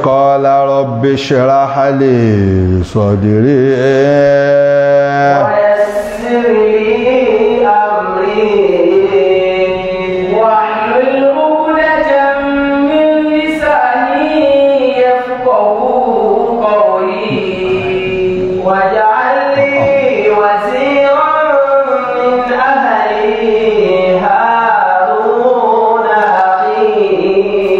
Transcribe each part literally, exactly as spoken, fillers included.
قال رب اشرح لي صدري ويسر لي أمري واحلل عقدة من لساني يفقهوا قولي واجعل لي وزيرا من أهلي هارون أخي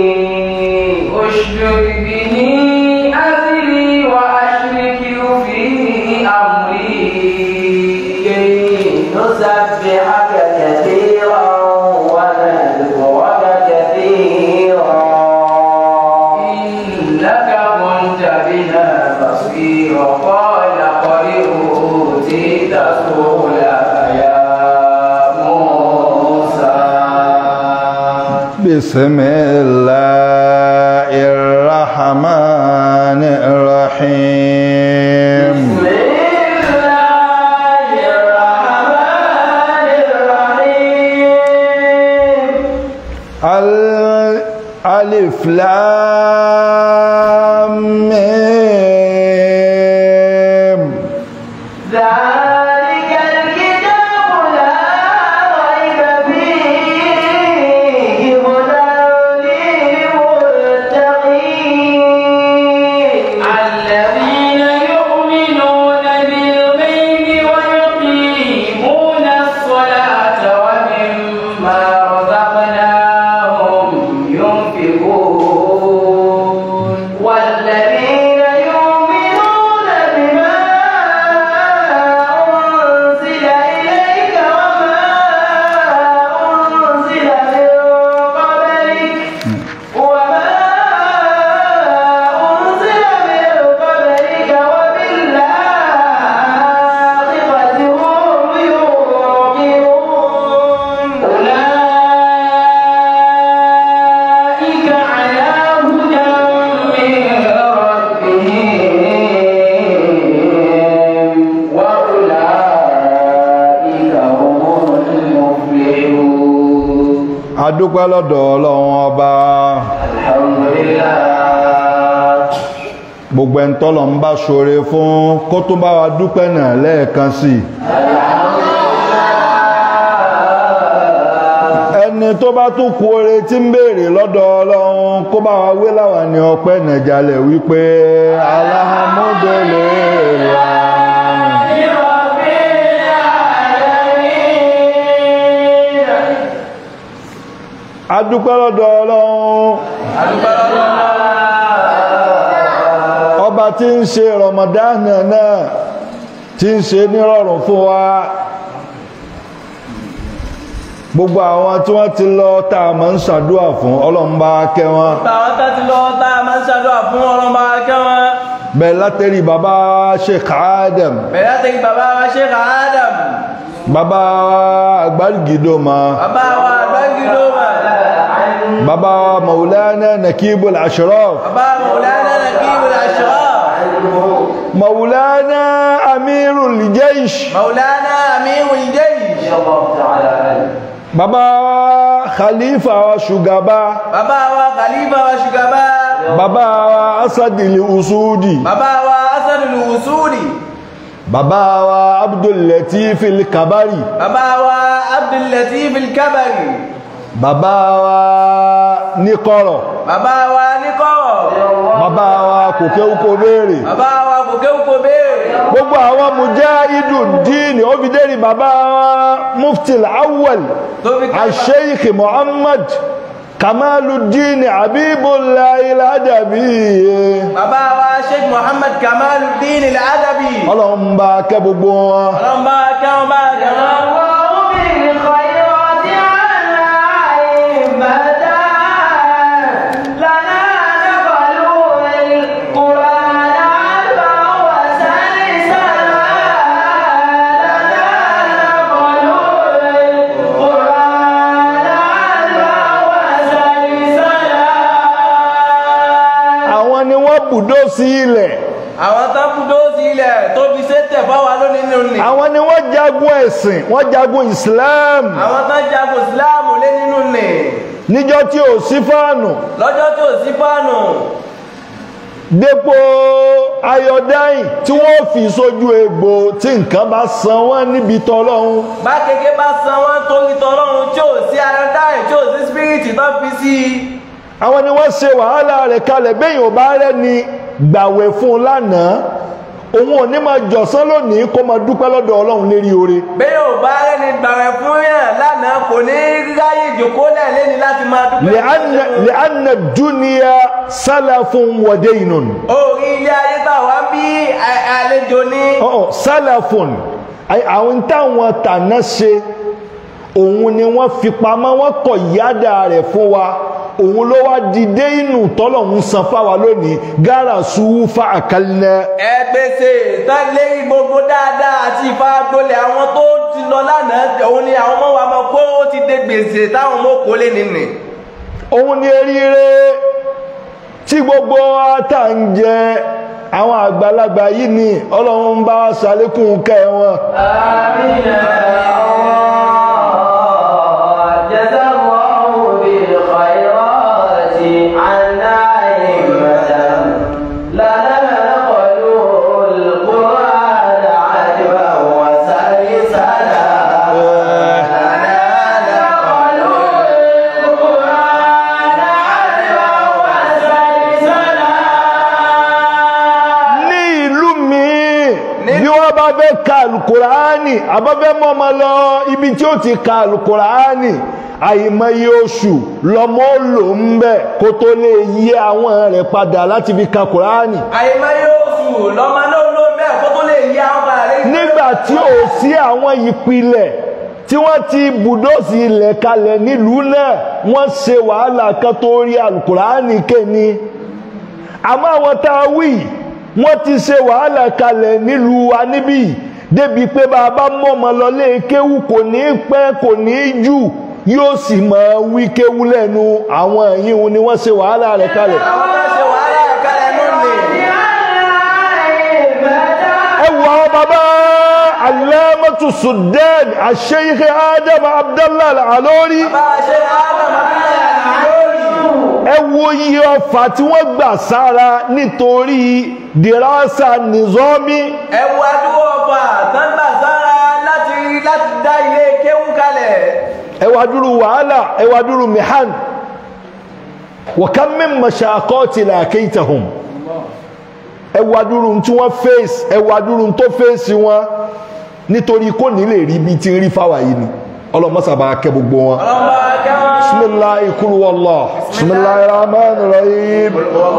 اشدد به أزري وأشركه في أمري كي نسبحك كثيرا ونذكرك كثيرا إنك كنت بنا بصيرا قال قد أوتيت سؤلك يا موسى بسم الله الرحمن الرحيم بسم الله الرحمن الرحيم ألف لام ميم ذلك الكتاب لا ريب فيه هدى للمتقين الذين يؤمنون بالغيب ويقيمون الصلاة ومما رزقناهم ينفقون والذين يؤمنون بما أنزل إليك وما أنزل من قبلك وما أنزل من قبلك وبالآخرة هم يوقنون أولئك على هدى من ربهم وأولئك هم المفلحون adúpẹ́ lọ́dọ̀ Ọlọ́run ọba الحمد لله gbogbo ẹni tọ́lọ̀ ń bá ṣoore fún kó tó bá wa dúpẹ́ náà lẹ́ẹ̀kan sí ẹni tó bá tún kú oore tí ń béèrè lọ́dọ̀ Ọlọ́run kó bá wa wé láwọn ní ọpẹ́ nàìjálẹ̀ wípé alhamdulillah adúpẹ́ lọ́dọ̀ Ọlọ́run ọba tí ń ṣe Ramadan náà tí ń ṣe nírọ̀rùn fún wa gbogbo àwọn tí wọ́n ti lọ tá a máa ń ṣàdúà fún Ọlọ́run bá kẹ́ wọn Àwọn tá ti lọ tá a máa ń ṣàdúrà fún Ọlọ́run bá kẹ́ wọn. bẹ́ẹ̀ látẹ̀rí bàbá Sheikh Adam Bẹ̀rẹ̀ láti bàbá wa Sheikh Adam. bàbá Àgbàrígìdòmà Bàbá wa Àgbàrígìdòmà. bàbá Maulana Nakibul Ashraf Bàbá Maulana Nakibul Ashraf. Maulana Amirul Jaysh Maulana Amirul Jaysh. bàbá Khalifa wa Shugaba Bàbá wa Khalifa wa Shugaba. bàbá wa Asadil Usudi Bàbá wa Asadul Usuli. bàbá wa Abdul Latif al-Kabari Bàbá wa Abdul Latif al-Kabari. bàbá wa Nikoro Bàbá wa Nikoro. bàbá wa Kòkéwúkò béèrè Bàbá wa Kòkéwúkò béèrè. gbogbo àwọn mujahidun díìnì ó fi dérí bàbá wa Mufti al-Awwal Tó fi ká- al-Sheikh Muhammad Kamaluddin Habibullah al-Adabi Bàbá wa Sheikh Muhammad Kamaluddin al-Adabi. Ọlọ́run bá kẹ́ gbogbo wọn Ọlọ́run bá kẹ́ wọn bá kẹ́ wọn. اللهم بالخيرات على عبادك لنا نقلوا القرآن عذبا وسلسلا لنا نقلوا القرآن عذبا وسلسلا àwọn ni wọ́n bùdó sí ilẹ̀ Àwọn tó bùdó sí ilẹ̀ tó fi ṣe tẹ̀ fáwa lónìí nínú ni. àwọn ni wọ́n jagun ẹ̀sìn wọ́n jagun Islam Àwọn tó jagun Ìsìláàmù lé nínú ni. níjọ́ tí ò sí fáànù Lọ́jọ́ tí ò sí fáànù. dépò ayọ̀dáyìn tí wọ́n fi sójú egbò tí nǹkan bá san wọ́n níbi tọ́lọ́hun. bá kéke bá san wọ́n torí tọ́lọ́hun tí ò sí ayọ̀dáyìn tí ò sí spiriti tó fi sí i. àwọn ni wọ́n ṣe wàhálà rẹ̀ kalẹ̀ bẹ́yìn ò bá rẹ́ni gbàwẹ̀ fún un lánàá òun ò ní máa jọ̀sán lónìí kó máa dúpẹ́ lọ́dọ̀ ọlọ́run lérí oore. bẹ́ẹ̀ ò bá rẹ́ni gbàwẹ̀ fún yàn lánàá kò ní ráyè ìjòkólẹ̀ lẹ́ni láti máa dúpẹ́. li'anna ad-dunya salafun wa daynun. orí ilé ayé táwa bí àlejò ní. ọ̀ọ́ salafun àwọn táwọn tàná ṣe òun ni wọ́n fi pamọ́ wọ́n kọ̀ yádà rẹ̀ fún wa òun ló wá dìde inú tọ́lọ̀hún san fáwa lónìí gára sùúfà àkàlẹ̀. ẹ gbèsè tán lérí gbogbo dáadáa àti ìfaragbolẹ̀ àwọn tó ti lọ lánàá òun ni àwọn ọmọ wa máa kó ó ti dé gbèsè táwọn ọmọ kò lè nìní. òun ni eríire tí gbogbo ata ń jẹ àwọn àgbàlagbà yìí ni ọlọ́run ń bá wa ṣàlékún kẹ́ wọn. àmín. ka alukuraani abafẹ́ mọ́ ọmọ lọ ibi tí ó ti ka alukuraani àìmọye oṣù lọmọ lò ń bẹ kó tó lè yí àwọn rẹ̀ padà láti fi ka kuraani. àìmọye oṣù lọmọ náà lò ń bẹ kó tó lè yí àwọn rẹ̀. nígbà tí ò sí àwọn ìpìlẹ̀ tí wọ́n ti bùdóòsì ilẹ̀ kalẹ̀ nílùú náà wọ́n ṣe wàhálà kan tó rí alukuraani kéni àmọ́ àwọn tá a wí wọ́n ti ṣe wàhálà kalẹ̀ nílùú wa níbí débi pé bàbá mọ̀mọ́ lọlé kéwú kò ní pẹ́ kò ní jù yóò sì máa wí kéwú lẹ́nu àwọn ẹ̀yìn ni wọ́n ṣe wàhálà rẹ̀ kalẹ̀. àwọn náà ṣe wàhálà rẹ̀ kalẹ̀ lónìí. ẹ wọ àwọn bàbá alámọ̀tò Sudan Sheikh Adam Abdallah Al-Alori. bàbá Sheikh Adam Abdallah Al-Alori. ẹ wo iye ọfà tí wọ́n gbà sára nítorí dìrásà nìzọ́mí. ẹ wo adúgbò ọfà tán gbà sára láti láti dá ilé kéwú kalẹ̀. ẹ wá dúró wàhálà ẹ wá dúró mihan wa kam min mashaqati laqaytahum. ẹ wá dúró tí wọ́n fèsì ẹ wá dúró tó fèsì wọn nítorí kò ní lè rí bí ti rí fáwa yìí ni ọlọ́mọ́sàbà kẹ gbogbo wọn. bisimilahi kul wallah bisimilahi rahman rahim.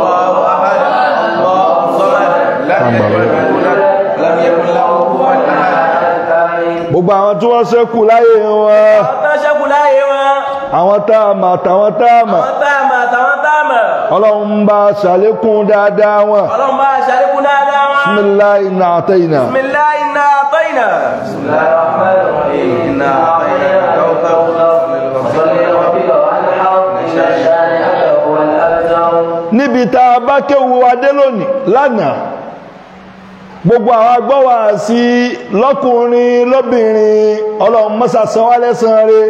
gbogbo àwọn tí wọ́n ṣẹ́kù láyé wọn. àwọn tó ṣẹ́kù láyé wọn. àwọn tá a mọ̀ àtàwọn tá a mọ̀. àwọn tá a mọ̀ àtàwọn tá a mọ̀. ọlọ́run bá ṣàlékún dáadáa wọn. ọlọ́run bá ṣàlékún dáadáa wọn. bisimilahi inna atayna. bisimilahi inna atayna. bisimilahi rahman rahim. inna atayna kawthar. níbi tá a bá kéwu adé lónìí lánàá gbogbo àwọn agbọ́wà sí lọ́kùnrin lóbìnrin ọlọ́run mọ́sà san wá lẹ́san rẹ̀.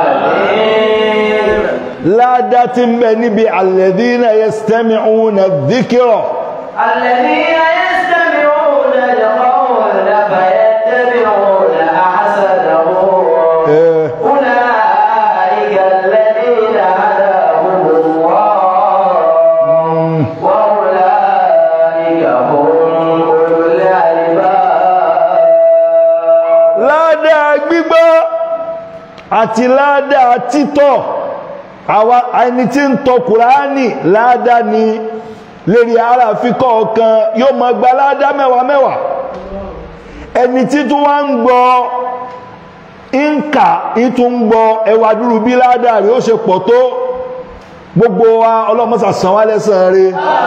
àmín. ládá tí ń bẹ níbi alladhina yastami'una dhikra. alladhina yastami'una al-qawla fayattabi'una ahsanahu. ulaika alladhina hadahumullah wa ulaika hum ládàá gbígbọ́ àti ládàá títọ́ àwa ẹni tí ń tọ Kùránì ládàá ni lérí ara fíkọ́ ọ̀kan yóò máa gba ládàá mẹ́wàá mẹ́wàá ẹni tí tún wá ń gbọ́ ìǹkà ìtún ń gbọ́ ẹwà dúró bí ládàá rẹ̀ ó ṣe pọ̀ tó gbogbo wa ọlọ́mọ́sà san wá lẹ́san rẹ̀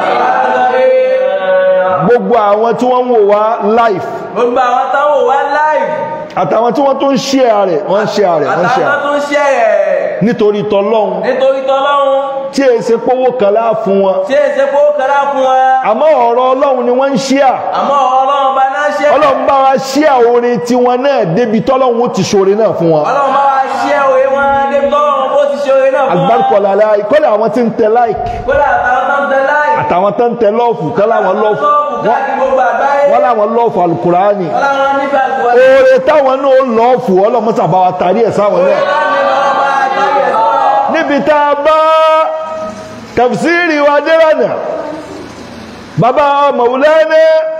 gbogbo àwọn tí wọ́n ń wò wá live gbogbo àwọn táwọn wò wá live àtàwọn tí wọ́n tún ń share rẹ̀ wọ́n ń share rẹ̀ wọ́n ń share àtàwọn tó ń share rẹ̀ nítorí tọlọ́hun nítorí tọlọ́hun tí è ṣe pówó kan láà fún wọn tí èsè kó kẹrà fún wa àmọ́ ọ̀rọ̀ ọlọ́run ni wọ́n ń share àmọ́ ọlọ́run bá náà share ọlọ́run bá wa share orin tiwọn náà débi tọ́lọ́hun ó ti ṣoore náà fún wọn ọlọ́run bá wa share òye wọn débi tọ́lọ́run ó ti ṣe orin náà fún wa. alibarika láì kọ́lé àwọn tí ń tẹ láìkì kódà àtàwọn tó ń tẹ láì. àtàwọn tó ń tẹ lọ́ọ̀fù tẹ́lá wọn lọ́ọ̀fù wọ́n láwọn lọ́ọ̀fù alukurani oore táwọn náà lọ́ọ̀fù ọlọ́mọ́sàbá wa tàrí ẹ̀ sáwọn náà níbi tá a bá tafsiri wa dérànà bàbá Maulana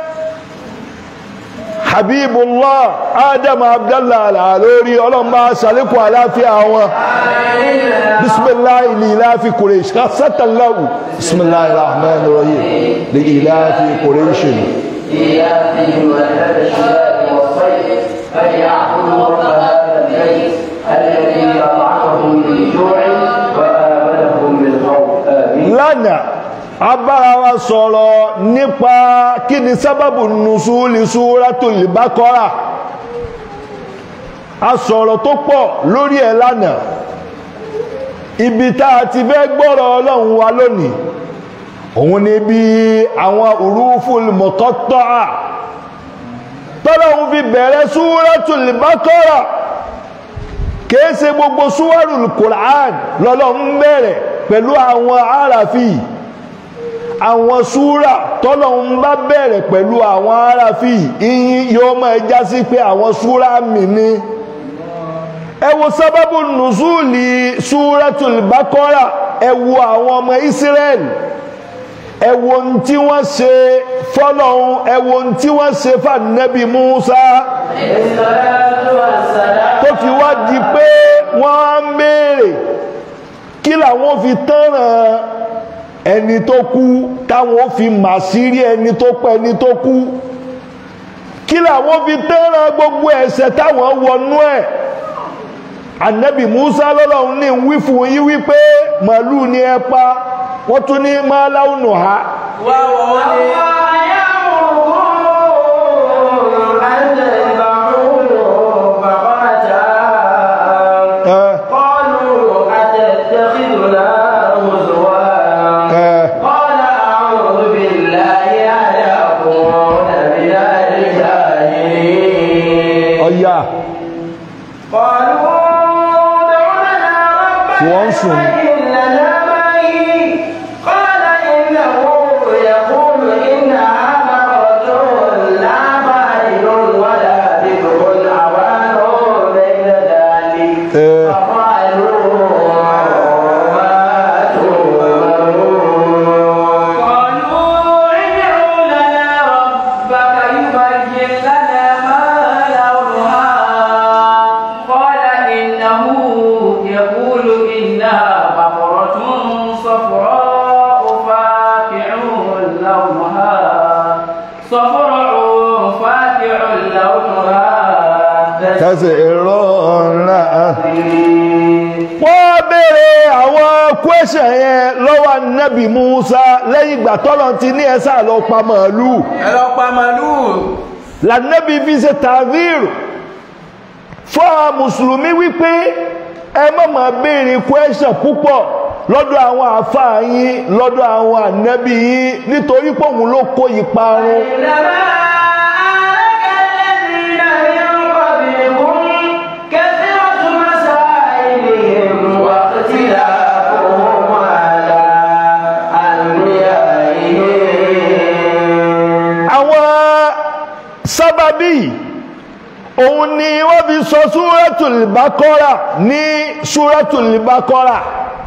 Habibullah Adam Abdallah Al-Alori ọlọ́mọ sàlékù àláfíà wọn bisimilahi lilafi Quraysh kásátàláwù bisimilahi rahman rahim lilafi Quraysh. إيافهم رحلة الشتاء والصيف فليعبدوا رب هذا البيت الذي أطعمهم من جوع وآمنهم من خوف. آمين. lánàá abára wa sọ̀rọ̀ nípa kí ni sábàbù nùsùlì Suratul Baqara a sọ̀rọ̀ tó pọ̀ lórí ẹ̀ lánàá ibi tá a ti fẹ́ gbọ́rọ̀ Ọlọ́run wa lónìí òun ni bí àwọn uruful muqatta'a tọ́lọ́run fi bẹ̀rẹ̀ Suratul Baqara kìí ṣe gbogbo súwárùl Qur'an lọ́lọ́run bẹ̀rẹ̀ pẹ̀lú àwọn àràfí àwọn súrà tọ́lọ́run bá bẹ̀rẹ̀ pẹ̀lú àwọn àràfí ìyìn yóò máa já sí pé àwọn súrà mi ní ẹ wo sábàbù nùsùlì Suratul Baqara ẹ wo àwọn ọmọ Israẹli ẹ wo ohun tí wọ́n ṣe fọ́lọ́run ẹ wo ohun tí wọ́n ṣe fànẹ́bí Musa tó fi wá di pé wọ́n á béèrè kí làwọn fi tánràn ẹni tó kú táwọn fi màsírí ẹni tó pẹ́ ẹni tó kú kí làwọn fi tánràn gbogbo ẹ̀ṣẹ̀ táwọn wọnú ẹ̀ ànẹ́bí Musa lọ́lọ́run ní wí fún yín wípé màálù ni ẹ pa wọ́n tún ní máa láwùnù ha. wá wọ́n ní. ọ̀yà wọ́n sùn. kẹsì èrò ńlá wọ́n béèrè àwọn kwẹ́sàn yẹn lọ́wọ́ Nábì Musa lẹ́yìn ìgbà tọ́lọ̀ ti ní ẹ̀sà lọ pa màálù ẹ lọ pa màálù lànàbí fi ṣe tàvíìrù fún àwọn mùsùlùmí wípé ẹ má máa béèrè kwẹ́sàn púpọ̀ lọ́dọ̀ àwọn àfáà yín lọ́dọ̀ àwọn ànábì yín nítorí pé òun ló kó ìparun. sábàbí òun ni wọ́n fi sọ Suratul Baqara ní Suratul Baqara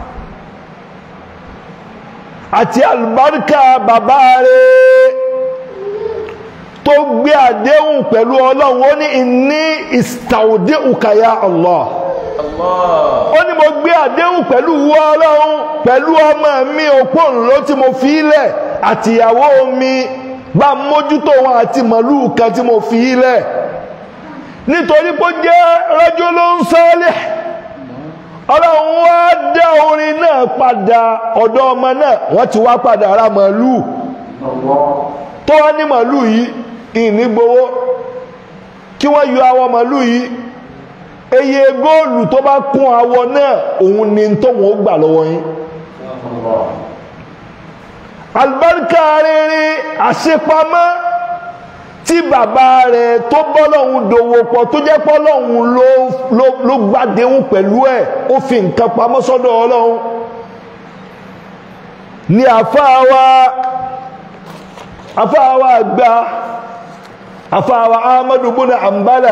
àti àlùbáríkà bàbá rẹ̀ tó gbé àdéhùn pẹ̀lú Ọlọ́run ó ní inni istaudi'uka ya Allah ó ní mo gbé àdéhùn pẹ̀lú wọ́ Ọlọ́run pẹ̀lú ọmọ mi òpónlò tí mo fi ilẹ̀ àtìyàwó mi bá mójútó wọn àti màlúù kan tí mo fi ilẹ̀ nítorí pé ó jẹ́ rajulun salih Ọlọ́run wá dá orin náà padà ọ̀dọ̀ ọmọ náà wọ́n ti wá padà ra màlúù tó wá ní màlúù yìí ìní gbowó kí wọ́n yọ awọ màlúù yìí eye góòlù tó bá kún awọ náà òun ni tó wọ́n gbà lọ́wọ́ yín albarka rere àṣepamọ́ tí bàbá rẹ̀ tó bọ́lọ́hun dòwò pọ̀ tó jẹ́ pọ́lọ́hun ló ló ló gbàdéhùn pẹ̀lú ẹ̀ ó fi nǹkan pamọ́ sọ́dọ̀ Ọlọ́hun ní àfáàwá àfáàwá àgbà àfáàwá Ahmadu buna Ambala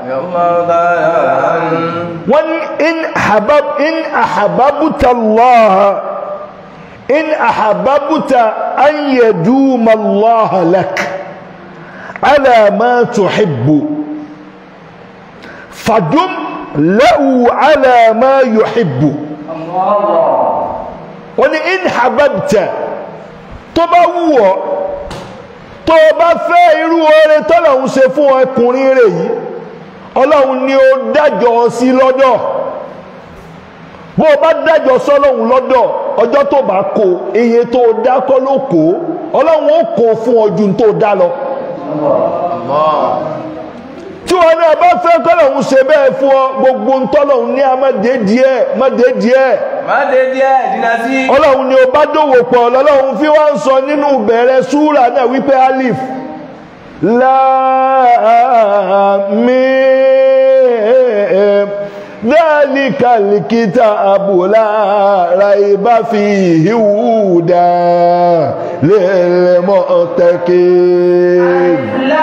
wọ́n in habab in ahababuta Allah in ahababuta an yaduma Allah lak ala ma tuhibbu fadum lahu ala ma yuhibbu wọ́n ní in hababta tó bá wù ọ́ tó bá fẹ́ irú oore tọ́lọ́hun ṣe fún ọkùnrin rẹ̀ yìí Ọlọ́hun ni ó dájọ́ sí lọ́dọ̀ bó bá dájọ́ sọ́lọ́hun lọ́dọ̀ ọjọ́ tó bá kó iye tó dákọ́ ló kó Ọlọ́hun ó kó fún ọdún tó dá lọ tí wọn náà bá fẹ́ kọ́lọ́hun ṣe bẹ́ẹ̀ fún ọ gbogbo ntọ́lọ́hun ní amáde díẹ̀ máde díẹ̀ máde díẹ̀ dínà sí. Ọlọ́hun ni ó bá dòwò pọ̀ lọ́lọ́hun fi wá ń sọ nínú bẹ̀rẹ̀ súrà náà wípé alif láàmìm dhalikal kitabu la raiba fihi hudan lil muttaqin.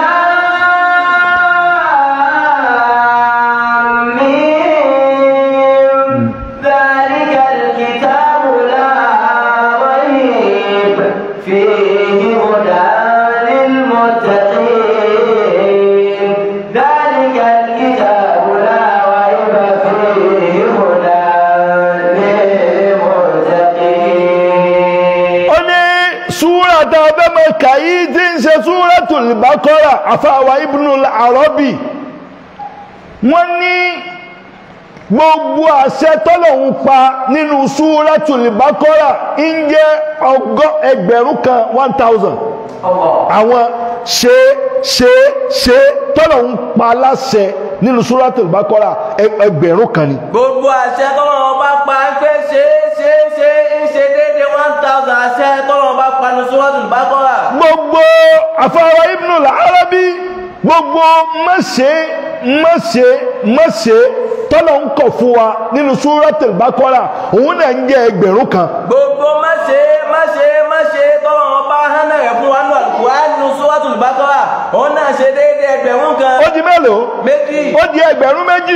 kàyí tí ń ṣe Suratul Baqara àfáàwà Ibnul Arabi wọ́n ní gbogbo àṣẹ tọ́lọ́hun pa nínú Suratul Baqara ń jẹ́ ọgọ́ ẹgbẹ̀rún kan one thousand àwọn ṣe ṣe ṣe tọ́lọ́hun pa láṣẹ nínú Suratul Baqara ẹgbẹ̀rún kan ni. gbogbo àṣẹ tọ́lọ́hun bá pa pé ṣe ṣe ṣe ń ṣe déédéé one thousand àṣẹ tọ́lọ́hun bá pa nínú Suratul Baqara. gbogbo àfáàwà Ibnul Arabi gbogbo mọ̀ṣẹ́ mọ̀ṣẹ́ mọ̀ṣẹ́ tọ́lọ̀ ń kọ̀ fún wa nínú Suratul Baqara òun náà ń jẹ́ ẹgbẹ̀rún kan. gbogbo mọ̀ṣẹ́ mọ̀ṣẹ́ mọ̀ṣẹ́ tọ́lọ̀ wọn bá hánà rẹ̀ fún wa nínú Al-Qur'an nínú Suratul Baqara òun náà ṣe déédéé ẹgbẹ̀rún kan. ó di mélòó? méjì. ó di ẹgbẹ̀rún méjì.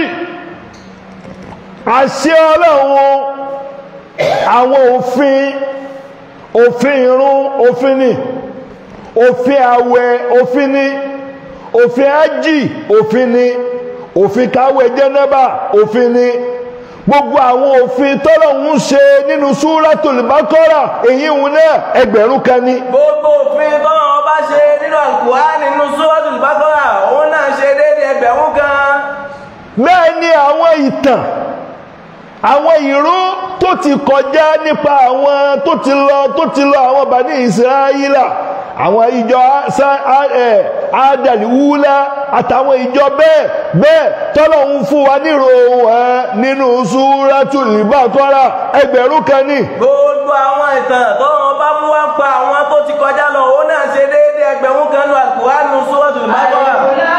àṣẹ Ọlọ́run àwọn òfin òfin irun òfin ni òfin àwẹ̀ òfin ni òfin ájì òfin ni òfin káwé jẹ́nẹ́bà òfin ni gbogbo àwọn òfin tọ́lọ́hun ṣe nínú Suratul Baqara èyí ń náà ẹgbẹ̀rún kan ni. gbogbo òfin tọ́lọ́hun bá ṣe nínú Al-Qur'an nínú Suratul Baqara òun náà ṣe déédéé ẹgbẹ̀rún kan. bẹ́ẹ̀ ni àwọn ìtàn àwọn ìró tó ti kọjá nípa àwọn tó ti lọ tó ti lọ àwọn Bani Israila àwọn ìjọ Adàlíwúlá àtàwọn ìjọ bẹ́ẹ̀ bẹ́ẹ̀ tọ́lọ́hun fún wa nírò wọn nínú Suratul Baqara ẹgbẹ̀rún kan ní. gbogbo àwọn ìtàn tọ́lọ́hun bá mú wá pa àwọn tó ti kọjá lọ òun náà ṣe déédéé ẹgbẹ̀rún kan ní Al-Qur'an nínú Suratul Baqara.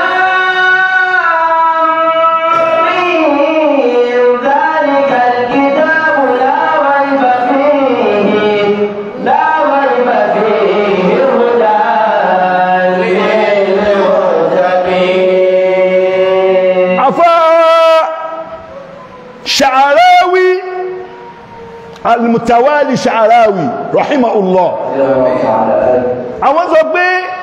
Sha'arawi al-Mutawali Sha'arawi rahimahullah àwọn sọ pé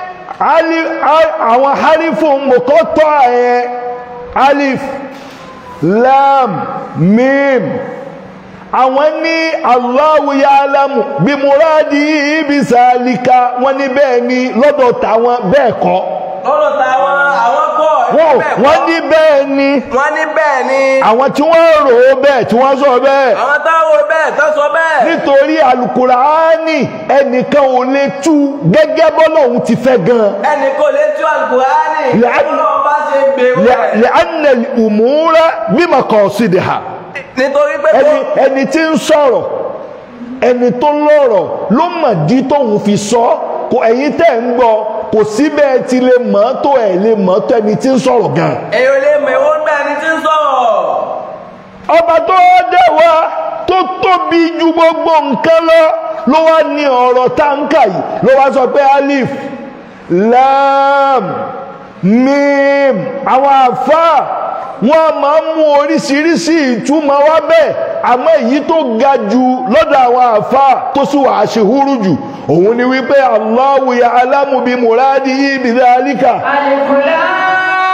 àwọn harifu mọ̀kọ́tọ̀ ẹ̀ alif lam mim àwọn ní Allahu ya'lamu bí muradi bí sàlìkà wọ́n ní bẹ́ẹ̀ ni lọ́dọ̀ tàwọn bẹ́ẹ̀ kọ́ lọ́dọ̀ tàwọn àwọn kọ́ wọ́n ní bẹ́ẹ̀ ni wọ́n ní bẹ́ẹ̀ ni àwọn tí wọ́n rò ó bẹ́ẹ̀ tí wọ́n sọ bẹ́ẹ̀ àwọn táwọn bẹ́ẹ̀ tó sọ bẹ́ẹ̀ nítorí Al-Qur'ani ẹnìkan ò lè tú gẹ́gẹ́ bọ́lọ́hun ti fẹ́ gan ẹnìkan ò lè tú Al-Qur'ani bọ́lọ́hun bá ṣe gbèrú rẹ̀ li'anna al-umura bi maqasidiha nítorí pé ẹni tí ń sọ̀rọ̀ ẹni tó lọ́rọ̀ ló mọ̀ dí tóun fi sọ kò ẹ̀yin tẹ́ ń gbọ́ kò síbẹ̀ tí lè mọ̀ tó ẹ̀ lè mọ̀ tó ẹni tí ń sọ̀rọ̀ gan. èyí ò lè mọ̀ èwo ń bẹ ẹni tí ń sọ̀rọ̀. ọba tó dẹ̀ wá tó tóbi ju gbogbo nǹkan lọ ló wá ní ọ̀rọ̀ táǹkà yìí ló wá sọ pé alif lam mim àwọn àfáà wọ́n máa ń mú oríṣiríṣi ìtumọ̀ wá bẹ́ẹ̀ àmọ́ èyí tó ga jù lọ́dọ̀ àwọn àfáà tó sì wà àṣehúrú jù òun ni wípé Allahu ya'lamu bi muradihi bi dhalika. alif lam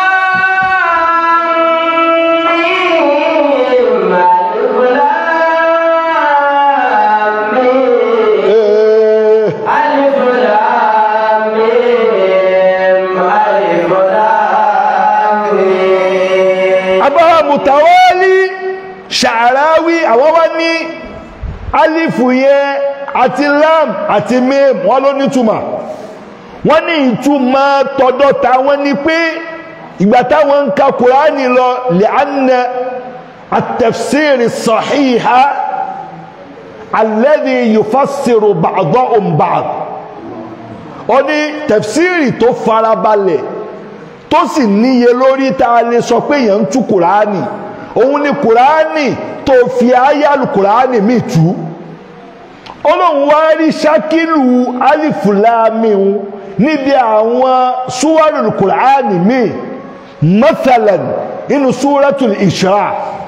Mutawali Sha'rawi àwọn wá ní alifu yẹn àti lam àti mim wọ́n ló nítumọ̀ wọ́n ní ìtumọ̀ tọ̀dọ̀ táwọn ní pé ìgbà táwọn ń ka Kùránì lọ li'anna at-tafsir as-sahiha alladhi yufassiru ba'dahum ba'd ó ní tafsiri tó farabalẹ̀ tó sì níye lórí tá a lè sọ pé èèyàn ń tú Kùránì òun ni Kùránì tó fi áyàlù Kùránì mi tú Ọlọ́run wá rí ṣákìlù alifulamiun níbi àwọn súwárù Kùránì mi mathalan inú súratul Isra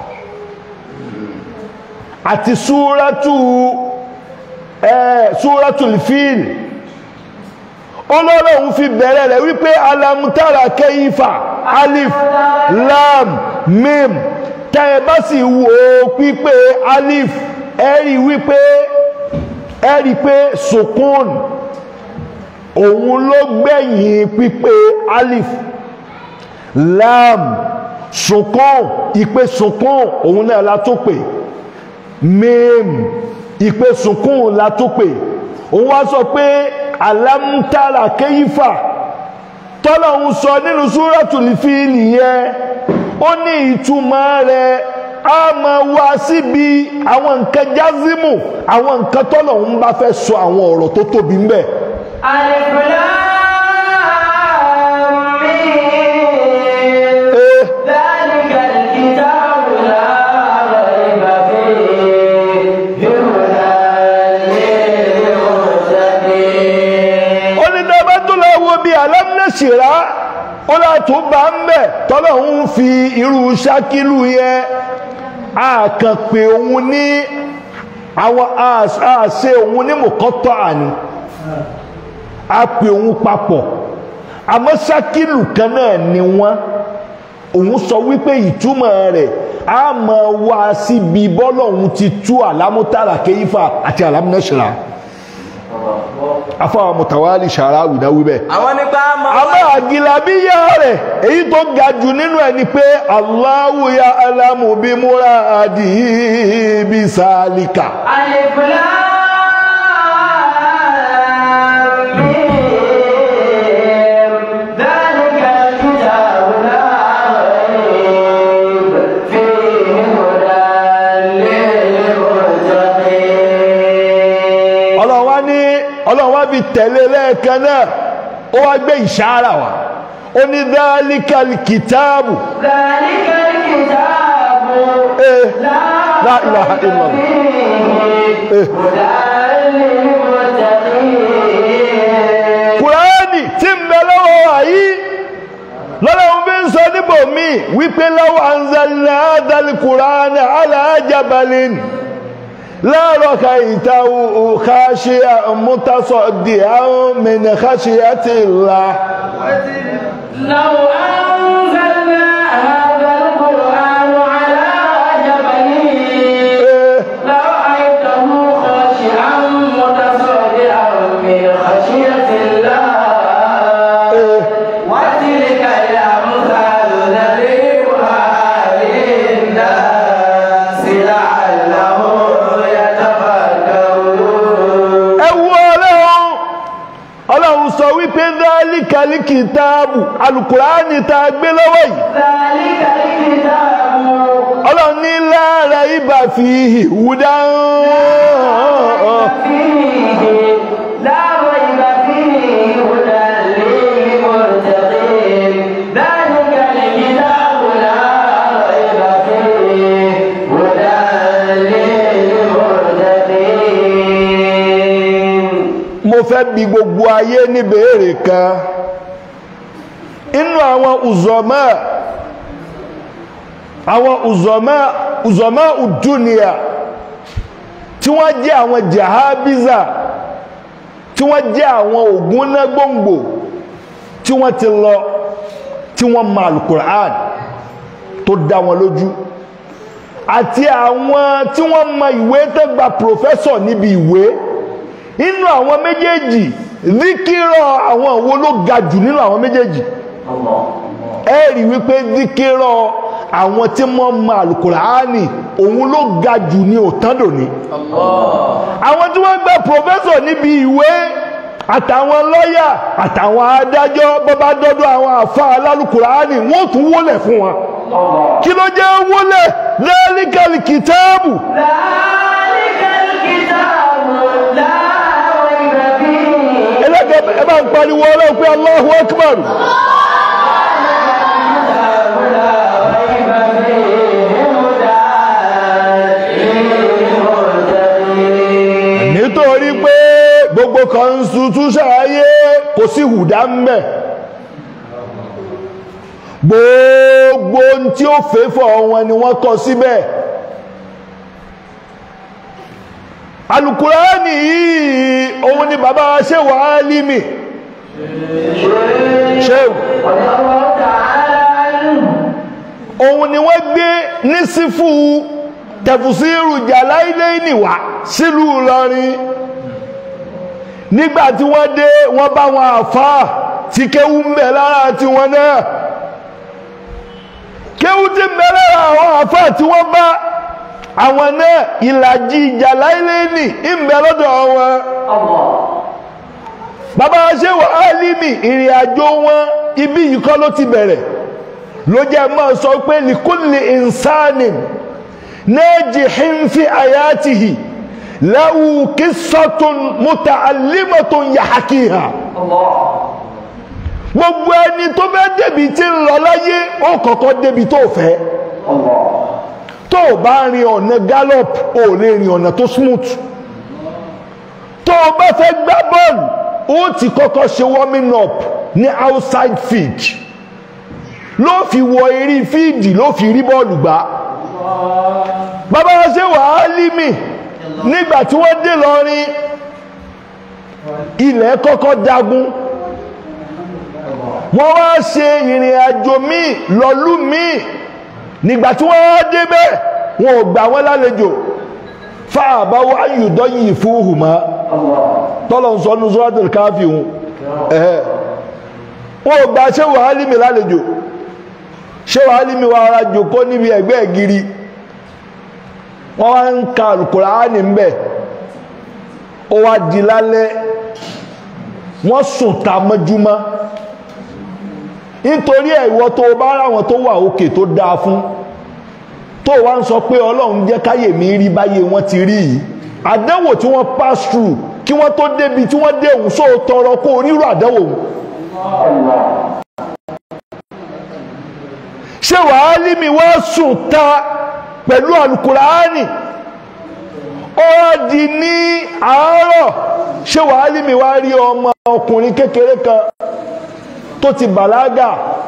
àti súratu ẹ̀ súratul Fil Ọlọ́run fi bẹ̀rẹ̀ rẹ̀ wípé alamutara kẹ́yífà alif lam mim tẹ́ ẹ bá sì wo pípé alif ẹ̀rí wípé ẹ̀rí pé sukun òun ló gbẹ̀yìn pípé alif lam sukun ìpè sukun òun náà la tó pè mim ìpè sukun la tó pè òun wá sọ pé alamtara kẹ́yífà tọ́lọ́hun sọ nínú súratul Fil yẹn ó ní ìtumọ̀ rẹ̀ a máa wá síbi àwọn nǹkan jazimu àwọn nǹkan tọ́lọ́hun bá fẹ́ sọ àwọn ọ̀rọ̀ tó tóbi ń bẹ. alif lam mim dhalikal kitabu la rayba fihi alam nashra ó látún bá ń bẹ̀ tọ́lọ́hun fi irú ṣákìlù yẹn àkànpè òun ní àwọn àṣẹ òun ní mọ̀kọ́tọ̀ àní a pè òun papọ̀ àmọ́ ṣákìlù kan náà ni wọ́n òun sọ wípé ìtumọ̀ rẹ̀ a máa wá síbi bọ́lọ́hun ti tú alámútàrà kẹ́yífà àti alam nashra afa Mutawali Sha'rawi náà wí bẹ́ẹ̀. àwọn nípa àmọ́. àmọ́ àgìlàbíyà rẹ̀ èyí tó ga jù nínú ẹ̀ ni pé Allahu ya'lamu bi muradihi bi salika. alif lam mim dhalikal kitabu la rayba fihi hudan lil muttaqin. ọlọ́wà ní ọlọ́wà bí tẹ̀lé lẹ́ẹ̀kan náà ó wá gbé ìṣára wá ó ní dhalikal kitabu. dhalikal kitabu la ilaha illallah Kùránì tí ń bẹ lọ́wọ́ wa yìí lọ́lọ́run fi ń sọ níbòmí wípé law anzalna hadhal Qur'ana ala jabalin la ra'aytahu khashi'an mutasaddi'an min khashyatillah. law anzalna hadhal Qur'ana ala jabalin la ra'aytahu khashi'an mutasaddi'an min khashyatillah. wa tilka al-amthalu nadribuha lin-nasi la'allahum yatafakkarun. ẹ wo Ọlọ́run Ọlọ́run sọ wípé dhalikal kitabu Al-Qur'ani tá a gbé lọ́wọ́ yìí. dhalikal kitabu. Ọlọ́run ní la rayba fihi hudan. la rayba fihi hudan lil bi gbogbo ayé ní béèrè kan inú àwọn uzọmọ àwọn uzọmọ uzọmọ udunia tí wọ́n jẹ́ àwọn jahabiza tí wọ́n jẹ́ àwọn ògúnnágbòǹgbò tí wọ́n ti lọ tí wọ́n mọ alukur'an tó dá wọn lójú àti àwọn tí wọ́n mọ ìwé tó gba professor níbi ìwé inú àwọn méjèèjì díkírọ̀ àwọn wo ló ga jù nínú àwọn méjèèjì ẹ rí wípé díkírọ̀ àwọn tí wọ́n mọ alukur'ani òun ló ga jù ní òtándò ní àwọn tí wọ́n gba professor níbi ìwé àtàwọn lọ́yà àtàwọn adájọ́ bọ́bá dọ́dọ̀ àwọn àfá alálùkùránì wọ́n tún wólẹ̀ fún wọn kí ló jẹ́ wólẹ̀ láàrínkàlì kìtàbù láàrínkàlì kìtàbù láàrín ìbẹ̀bí ẹlẹ́gẹ̀ẹ́ ẹbá ń pariwo ọlọ́run pé Allahu Akbar nítorí pé gbogbo constitution ayé kò sí hùdá mẹ́ gbogbo tí ó fẹ́ fọ́ wọn ni wọ́n kọ síbẹ̀ alukurani yìí òun ni bàbá ṣe wà á límì ṣe òun ni wọ́n gbé ní sífù tẹ̀fùsírù Jàláíláìnì wá sílùú Ìlọrin nígbà tí wọ́n dé wọ́n bá wọn àfáà tí kéwú ń bẹ lára tí wọ́n náà kéwú tí ń bẹ lára àwọn àfáà tí wọ́n bá àwọn náà ìlàjì Jàláíláìnì ń bẹ lọ́dọ̀ wọn bàbá ṣe wà á límì ìrìn àjò wọn ibi yìí kọ́ ló ti bẹ̀rẹ̀ ló jẹ́ máa sọ pé likulli insanin najihin fi ayatihi lahu qissatun muta'allimatun yahkiha gbogbo ẹni tó fẹ́ débi tí ń lọ láyé ó kọ́kọ́ débi tó fẹ́ tó bá rin ọ̀nà gallop ó lè rin ọ̀nà tó smooth tó bá fẹ́ gbá bọ́ọ̀lù ó ti kọ́kọ́ ṣe warming up ní outside field ló fi wọ eré fíìdì ló fi rí bọ́ọ̀lù gbá bàbá ṣe wà á límì nígbà tí wọ́n dé lọ́rin ilẹ̀ kọ́kọ́ dagun wọ́n wá ṣe ìrìn àjò míì lọ́lú míì nígbà tí wọ́n wá débẹ̀ wọn ò gbà wọ́n lálejò fáàbá wá yùdọ́ yìí fún hùmá tọ́lọ̀ ń sọ ní Suratul Káfí wọn wọn ò gbà ṣe wà á límì lálejò ṣe wà á límì wà ara jòkó níbi ẹ̀gbẹ́ ẹ̀giri wọ́n wá ń ka Al-Kùránì ń bẹ̀ ó wá di lálẹ́ wọ́n sùn ta mọ́júmọ́ nítorí ẹ̀ ìwọ tó bá ráwọn tó wà òkè tó dáa fún tó wá ń sọ pé Ọlọ́run jẹ́ káyè mi rí báyé wọ́n ti rí yìí àdánwò tí wọ́n pass through kí wọ́n tó débi tí wọ́n dé òun só tọrọ kó onírú àdánwò ṣé wàá lími wá sùn ta pẹ̀lú Al-Kùránì ó di ní àárọ̀ ṣé wàá lími wá rí ọmọ ọkùnrin kékeré kan tó ti bàlágà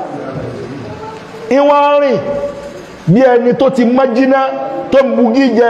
ìwọ̀n rìn bí ẹni tó ti májíná tó ń bugí jẹ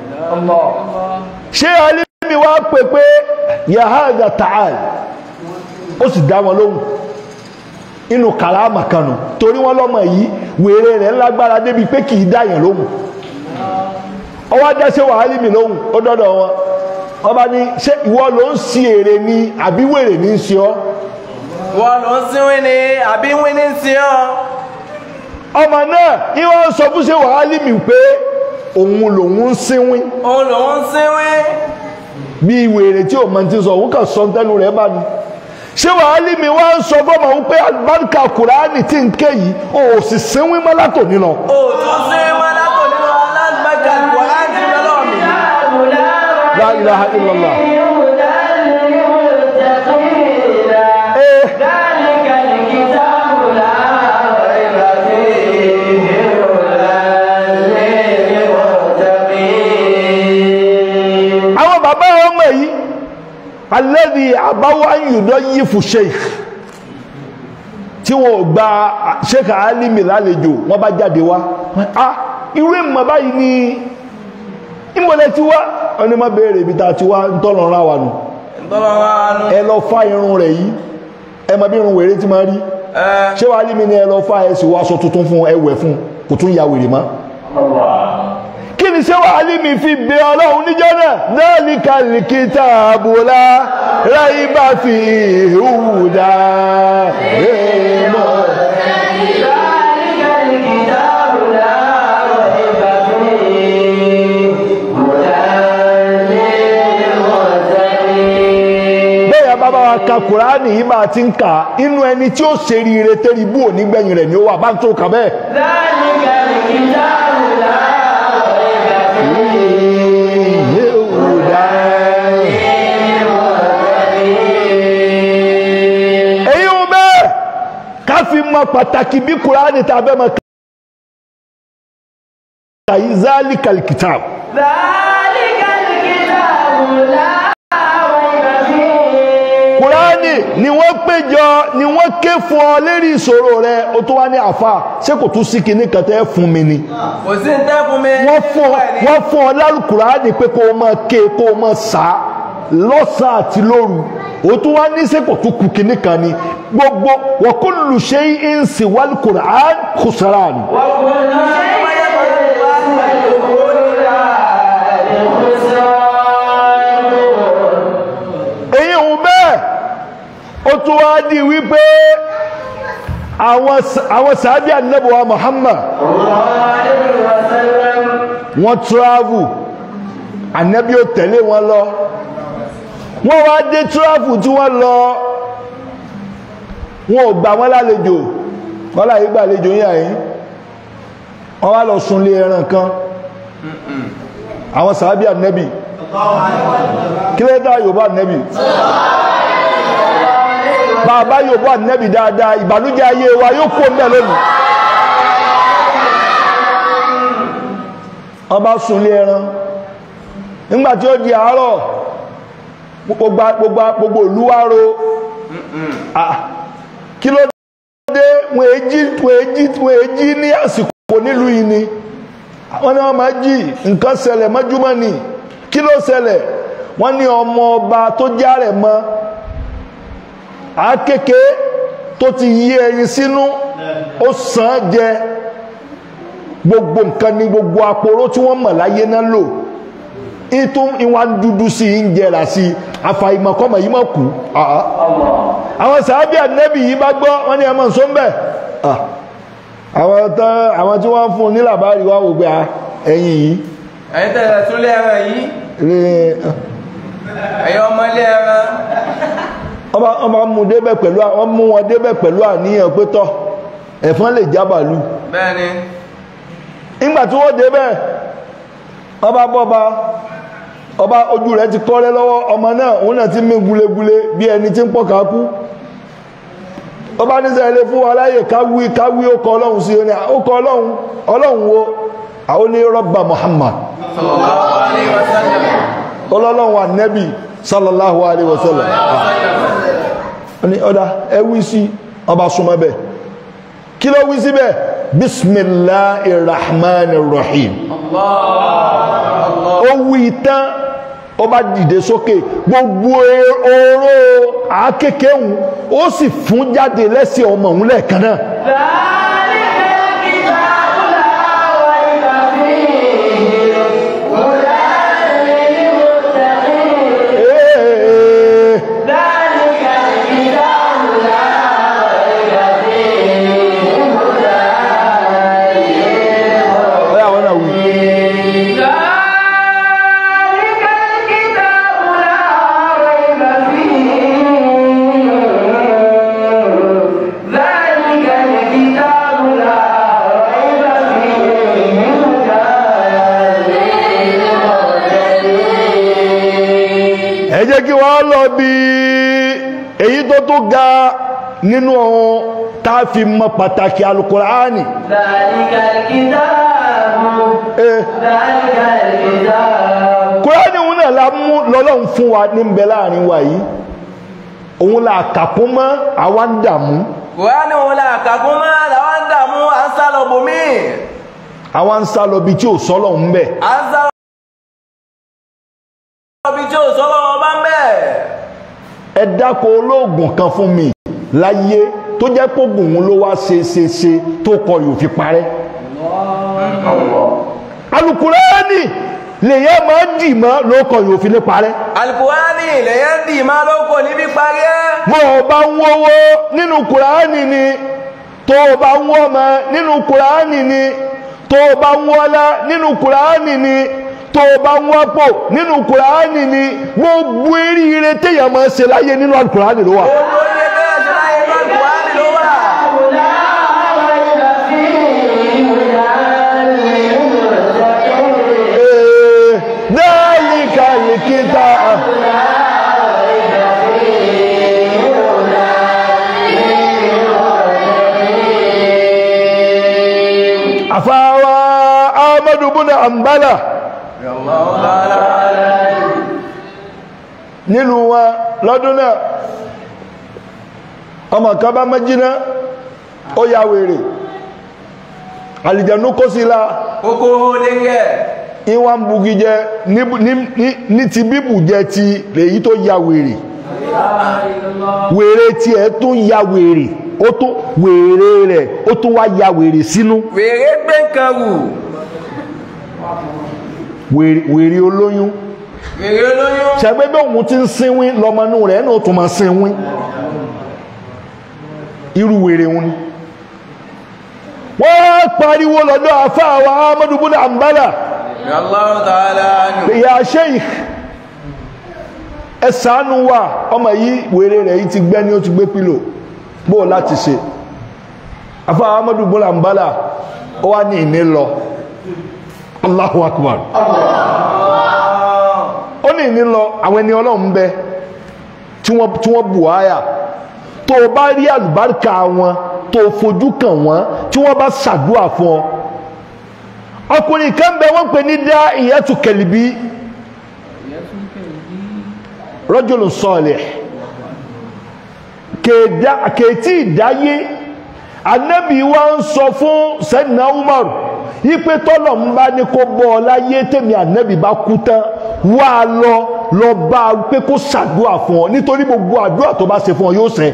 ṣé alími wá pè pé yahaga ta'al ó sì dá wọn lóhùn inú kàrámà kanu torí wọn lọ́mọ yìí wèrè rẹ̀ lágbára débi pé kì í dáyàn lóhùn ọwọ́ dá ṣé wà alími lóhùn ó dọ́dọ̀ wọn wọ́n bá ní ṣé ìwọ ló ń si èrè ni àbí wèrè ní í ṣe ọ́ wọ́n ló ń sínwín ni àbí wín ní sí ọ́ ọmọ náà ìwọ́n sọ fún ṣé wà alími pé òun lòun ń sínwín òun lòun ń sínwín bí wèrè tí ò mọ̀ tí sọ òun kàn sọ tẹ́nu rẹ̀ bá ní ṣé wàá lé mi wá ń sọ fọ́mọ̀ ń pé àlùbáríkà Kùránì tí ń ké yìí ó sì sínwín mọ́ látò nínú. ó tún sínwín mọ́ látò nínú alágbàkà Kùránì lọ́lọ́ mi. La ilaha illallah. àwọn bàbá ọmọ yìí alladhi alladhi àbáwọ̀ ayùdọ́ yìí fún sheikh tí wọ́n gba sheikh alimi lálejò wọ́n bá jáde wá ah irú ìmọ̀ báyìí ni ìmọ̀lẹ̀ tí wá wọ́n ní má béèrè ibi tá ti wá ń tọ́lọ̀ ra wà nù ẹ lọ fá irun rẹ̀ yìí ẹ mọ̀ bí irun wèrè tí máa rí ṣé wàá alimi ni ẹ lọ fá ẹ sì wá aṣọ tuntun fún ẹwẹ̀ fún kò tún ya wèrè mọ́ kí ni ṣé wàá alimi fi bẹ ọlọ́run níjọ́ náà dhalikal kitabu la raiba fihi hudan bàbá wa ka Kùránì yìí máa ti ń kà inú ẹni tí ó ṣe rí ire tẹ́rí bú òní gbẹ̀yìn rẹ̀ ni ó wà bá ń tó kà bẹ́ẹ̀. èyí ò bẹ́ẹ̀ ká fi mọ pàtàkì bí Kùránì tá a bẹ́ẹ̀ mọ kà yí zalikal kitab. Kùránì ni wọ́n péjọ ni wọ́n ké fún ọ lérí ìṣòro rẹ o tó wá ní àfà ṣé kò tún sí kinní kan tẹ́ fún mi ni. kò sí ń tẹ́ fún mi. wọ́n fún ọ wọ́n fún ọ lálùkùránì pé kó o máa ké kó o máa sá lọ́sàn àti lóru o tún wá ní ṣé kò tún kù kinní kan ni gbogbo wa kullu shay'in siwal Qur'an khusran. wa kullu shay'in ó tún wá di wípé àwọn sàábí ànábì wa Muhammad wọ́n travel ànábì ó tẹ̀lé wọn lọ wọ́n wá dé travel tí wọ́n lọ wọn ò gbà wọ́n lálejò wọ́n láyé gbà àlejò yín àyín wọ́n wá lọ sunlé ẹran kan àwọn sàábí ànábì kí ló dá Yorùbá ànábì bàbá yóò bọ́ ànẹ́bì dáadáa ìbànújẹ́ ayé wa yóò kó mẹ́ lónìí ọba súnlé ẹran nígbàtí ó di àárọ̀ gbogbo olúwárò kí ló dé wọ́n èjì ní àsìkò nílùú yìí ni wọ́n ní wọ́n máa jí nǹkan ṣẹlẹ̀ mọ́júmọ́ ni kí ló ṣẹlẹ̀ wọ́n ní ọmọ ọba tó járẹ̀ mọ́ àkékè tó ti yí ẹyin sínú ó sàn jẹ gbogbo nǹkan ní gbogbo àpòrò tí wọ́n mọ̀ láyé náà lò ìtò ìwọ̀n dúdú sí ń jẹrà sí àfàìmọ̀kọ́mọ̀ yìí mọ̀ kú àwọn sàábì ànẹ́bì yìí bá gbọ́ wọ́n ní ẹmọ̀ sọ́mbẹ̀ àwọn tí wọ́n fún ní làbárí wá wò pé ẹ̀yìn yìí ẹ̀yìn tẹ̀lẹ̀ tún lé ẹran yìí ẹ̀yìn ọmọ ilé ẹran ọba mú débẹ̀ pẹ̀lú wọ́n mú wọn débẹ̀ pẹ̀lú àníyàn pé tọ́ ẹ̀fọn lè jábàlú bẹ́ẹ̀ni nígbà tí wọ́n débẹ̀ ọba bọ́ba ọba ojú rẹ̀ ti kọ́rẹ́ lọ́wọ́ ọmọ náà òun náà ti mí gulegule bí ẹni tí ń pọ̀ kákú ọba ní sẹ́lẹ̀ fún wa láyè káwí káwí ó kọ ọlọ́run sí oní ó kọ ọlọ́run ọlọ́run wo àwọn ní rọ́bà Muhammad ọlọ́run ànẹ́bì sallallahu alaihi wasallam ni ọ̀dá ẹwí sí ọba súnmọ́ bẹ̀ kí ló wí síbẹ̀ bismillahirrahmanirrahim ó wí tán ó bá dìde sókè gbogbo oró àákékèhùn ó sì fún jáde lẹ́sẹ̀ ọmọ òun lẹ́ẹ̀kan náà kí wọ́n lọ bí èyí tó tó ga nínú ọ̀hún tá a fi mọ pàtàkì Al-Qur'ani. Dhalikal kitabu. Dhalikal kitabu. Kùránì wọn náà la mú lọ́lọ́run fún wa ní bẹ láàrin wa yìí òun là kàkún mọ́ àwa ń dààmú. Kùránì òun là kàkún mọ́ làwọn ń dààmú à ń sá lọ bòmí. àwa ń sá lọ bí tí ò sọ́lọ̀ ń bẹ̀. à ń sá lọ bí tí ò sọ́lọ̀ wọn bá ń bẹ̀. ẹ dákọ̀ olóògùn kan fún mi láyé tó jẹ́ pògùn òun ló wá ṣe ṣe ṣe tó kọ yóò fi parẹ́. Al-Kùránì lèyẹ máa ń dì mọ́ ló kọ yóò fi ní parẹ́. Al-Kùránì lèyẹ ń dì máa ló kọ níbi parẹ́. bó o bá ń wọ́wọ́ nínú Kùránì ni tó o bá ń wọ́ ọmọ nínú Kùránì ni tó o bá ń wọ́lá nínú Kùránì ni tó o bá ń wọ́pọ̀ nínú Kùránì ni gbogbo eríire téèyàn máa ń ṣe láyé nínú Al-Kùránì ló wà. Àfáwà Ahmadu bin Hanbala nílùú wọn lọ́dún náà ọmọ kan bá Májínà ó ya wèrè àlìjànú kó sí la kókó lẹ́gẹ̀ ìwọ̀n bugi jẹ ní ti bíbù jẹ ti èyí tó ya wèrè wèrè tí ẹ tún ya wèrè ó tún wèrè rẹ̀ ó tún wá ya wèrè sínú wèrè gbé nǹkan rù wèrè olóyún wèrè olóyún ṣàgbé bí òun ti ń sínwín lọmọnú rẹ̀ náà tún máa sínwín irú wèrè òun ni wọ́n pariwo lọ́dọ̀ àfáà wa Ahmadu bin Hanbala Allahu ta'ala anhu ya Sheikh ẹ ṣàánú wa ọmọ yìí wèrè rẹ̀ yìí ti gbẹ́ ní ó ti gbé pílò bó láti ṣe àfáà Ahmadu bin Hanbala ó wá ní ìní lọ Allahu Akbar ó ní ìní lọ àwọn ẹni Ọlọ́run bẹ tí wọ́n bù áyà tó bá rí àlùbáríkà wọn tó fojú kàn wọ́n tí wọ́n bá ṣàdúà fún ọ ọkùnrin kan bẹ wọ́n pè ní dá Iyatu Kalbi rajulun salih kèétí ìdáyé Ànábì wa ń sọ fún Sayyidina Umar ipe tọ́lọ̀ ń bá ní kó bọ́ ọ láyé tèmi Ànábì bá kú tán wá lọ lọ bá pé kó ṣàdúà fún ọ nítorí gbogbo àdúà tó bá ṣe fún ọ yóò ṣẹ.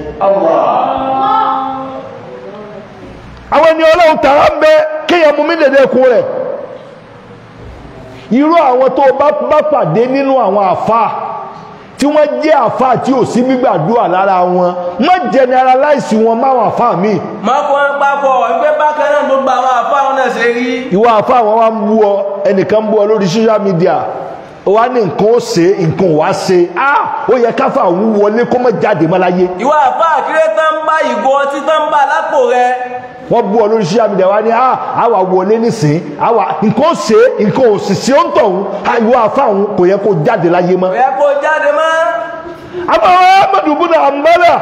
àwọn ẹni Ọlọ́run tààrà ń bẹ kéèyàn mú mi dèdè kún rẹ̀ irú àwọn tó bá pàdé nínú àwọn àfáà tí wọ́n jẹ́ àfáà tí ò sí gbígbàdúà lára wọn má generalize wọn máwọn àfáà míì. má kọ́ ẹ papọ̀ ẹgbẹ́ bákan náà gbogbo àwọn àfáà wọn náà ṣe rí. ìwọ àfáà wọn wá ń bú ọ ẹnìkan ń bú ọ lórí social media ó wá ní nǹkan ó ṣe nǹkan ò wá ṣe ah ó yẹ káfà òun wọlé kó má jáde má láyé. ìwọ àfáà kíré tán bá ìgò ọtí tán bá lápò rẹ. wọ́n bú ọ lórí social media wá ní ah àwa wọlé nísìn àwa nǹkan ó ṣe nǹkan ò sì ṣe ó ń tọ̀hún ìwọ àfáà òun kò yẹ kó jáde láyé mọ́. kò yẹ kó jáde mọ́. àmọ́ Ahmadu bin Hanbala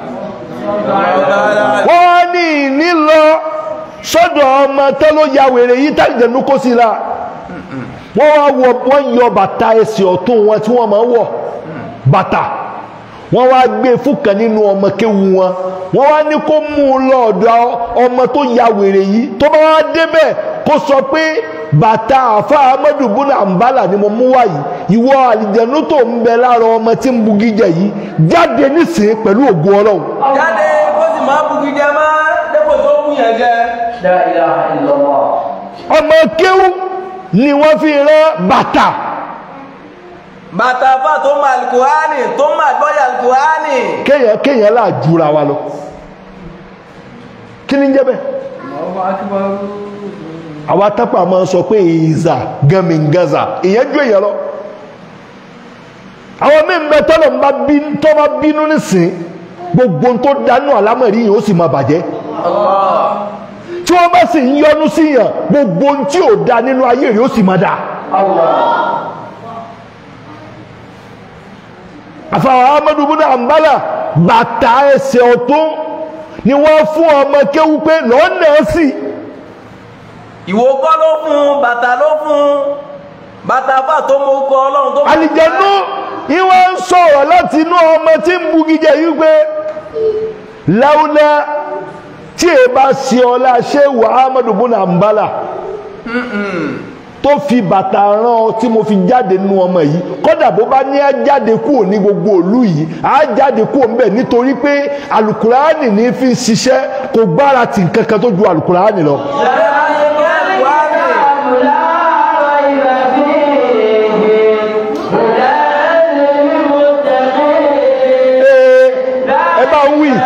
wọ́n ní ìní lọ sọ́dọ̀ ọmọ tó ló ya wèrè yìí tàìjẹ̀nú kó sí la wọ́n wá wọ wọ́n yọ bàtà ẹsẹ̀ ọ̀tún wọn tí wọ́n máa ń wọ̀ bàtà wọ́n wá gbé fúkàn nínú ọmọ kéwu wọn wọ́n wá ní kó mú un lọ́ọ̀dọ̀ ọmọ tó ya wèrè yìí tó bá wá débẹ̀ kó sọ pé bàtà àfa Ahmadu bin Hanbala ni mo mú wá yìí ìwọ àlìjẹ̀nú tó ń bẹ lára ọmọ tí ń bugi jẹ yìí jáde nísìnyí pẹ̀lú ògùn Ọlọ́run. jáde kó sì máa bugi jẹ má dépò tó kú yẹn jẹ. La ilaha illallah. ọmọ kéwu ni wọ́n fi rán bàtà. bàtà fà tó máa Al-Kùránì tó máa gbọ́yà Al-Kùránì. kéèyàn kéèyàn là jura wa lọ kí ni ń jẹ́ bẹ́ẹ̀. àwa tápà máa ń sọ pé ìzà gẹmìngàzà ìyẹn ju èèyàn lọ. àwọn míì ń bẹ tọ́lọ̀ tó bá bínú nísìn gbogbo tó dánú àlámọ̀rí yìí ó sì máa bàjẹ́. tí wọ́n bá sì ń yọnu sí yàn gbogbo tí ò da nínú ayé rẹ̀ ó sì máa da. àfàwọn Ahmadu bin Hanbala bàtà ẹsẹ̀ ọ̀tún ni wọ́n fún ọmọ kéwú pé lọ́nà sí. ìwọ kọ́ ló fún bàtà ló fún bàtà fà tó mọ kọ Ọlọ́run tó. àlìjẹ̀nú ìwọ ń sọ̀rọ̀ láti inú ọmọ tí ń bugijẹ yìí pé láwùlá tí ẹ bá ṣe ọlá ṣé Ahmadu bun Hanbala tó fi bàtà rán ọ tí mo fi jáde nínú ọmọ yìí kódà bó bá ní á jáde kúrò ní gbogbo ìlú yìí á jáde kúrò ń bẹ̀ nítorí pé alukurani ní fi ń ṣiṣẹ́ kò gbára tì kankan tó ju alukurani lọ. ẹ bá ń wí.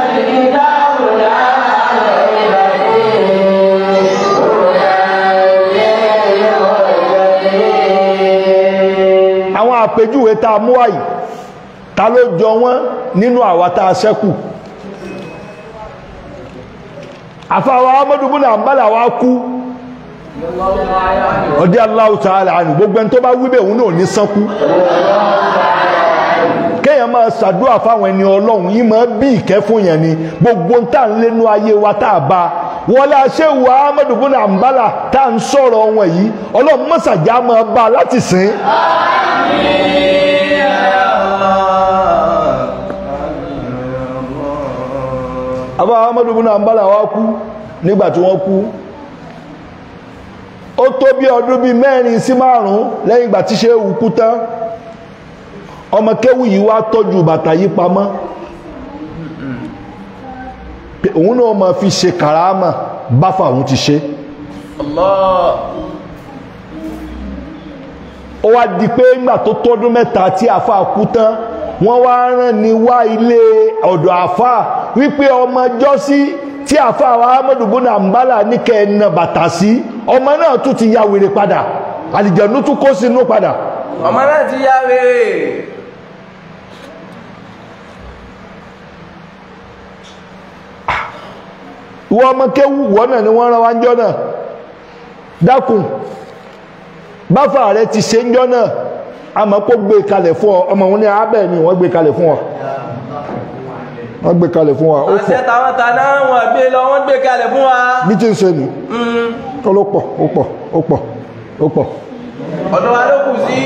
àpèjúwe tá a mú wáyìí ta ló jọ wọ́n nínú àwa tá a ṣẹ́kù àfàwà Ahmadu bun Hanbala wa kú ọdí Allahu ta'ala anhu gbogbo ẹni tó bá wíbẹ̀ òun náà ní sánkú kéèyàn máa ṣàdúrà fáwọn ẹni Ọlọ́run yìí máa bí ìkẹ́ fún yẹn ni gbogbo ń tà ń lénú ayé wa tá a bá wọ́n lá ṣe wà Ahmadu bun Hanbala tá à ń sọ̀rọ̀ wọn yìí Ọlọ́run mọ́sàjá máa bá láti sìn Àbá Ahmadu bun Hanbala wá kú nígbà tí wọ́n kú ó tó bí ọdún bí mẹ́rin sí márùn-ún lẹ́yìn ìgbà tí Ṣéhù kú tán ọmọ kéwù yìí wá tọ́jú bàtà yìí pamọ́ òun náà máa fi ṣe kàrámà báfà òun ti ṣe Allah. ó wá di pé nígbà tó tọ́dún mẹ́ta tí àfà kú tán wọ́n wá rán ni wá ilé ọ̀dọ̀ àfà wípé ọmọ jọ́sí tí àfà wa Ahmadu bun Hanbala ní kẹ́ẹ̀nà bàtà sí ọmọ náà tún ti ya wèrè padà àlìjẹ̀nú tún kó sínú padà ọmọ náà ti ya wèrè. ìwọ ọmọ kéwù wọ́n náà ni wọ́n rán wá ń jọ náà dákun báfà rẹ ti ṣe ń jọ náà àmọ́ kó gbé kalẹ̀ fún ọ ọmọ òun ní abẹ́ ni wọ́n gbé kalẹ̀ fún ọ wọ́n gbé kalẹ̀ fún wa ó pọ̀ àṣẹ tàwọn tàná wọn gbé lọ wọ́n gbé kalẹ̀ fún wa. bí tí ń ṣe nù ó ló pọ̀ ó pọ̀ ó pọ̀ ó pọ̀ ọ̀dọ̀ wa ló kù sí.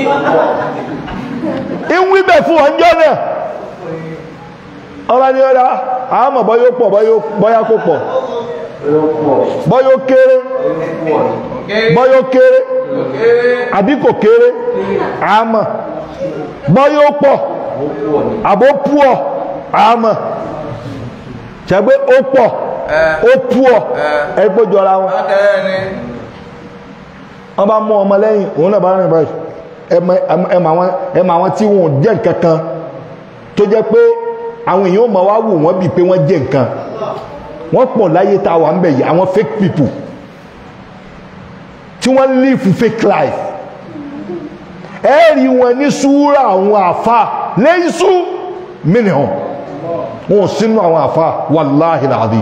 ìwí bẹ̀ fún ọ ń jọ náà ọba ní ọ̀dá àmọ́ bọ́yó pọ̀ bọ́yá kó pọ̀ bọ́yó kéré bọ́yó kéré àbí kò kéré àmọ́ bọ́yó pọ̀ àbó púọ̀ àmọ́ ṣẹ̀gbé ó pọ̀ ó púọ̀ ẹgbó jọra wọn wọ́n bá mú ọmọ lẹ́yìn òun náà bá rìn báyìí ẹmọ àwọn tí wọn jẹ́ nǹkan kan tó jẹ́ pé àwọn èèyàn ma wá wò wọ́n bí pé wọ́n jẹ́ nǹkan wọ́n pọ̀ láyé tá a wà ń bẹ̀ yìí àwọn fake people tí wọ́n live fake life ẹ̀rí wọn ní súúrà àwọn àfà lẹ́yìn sú mìíràn wọn sínú àwọn àfà wàláhì làdí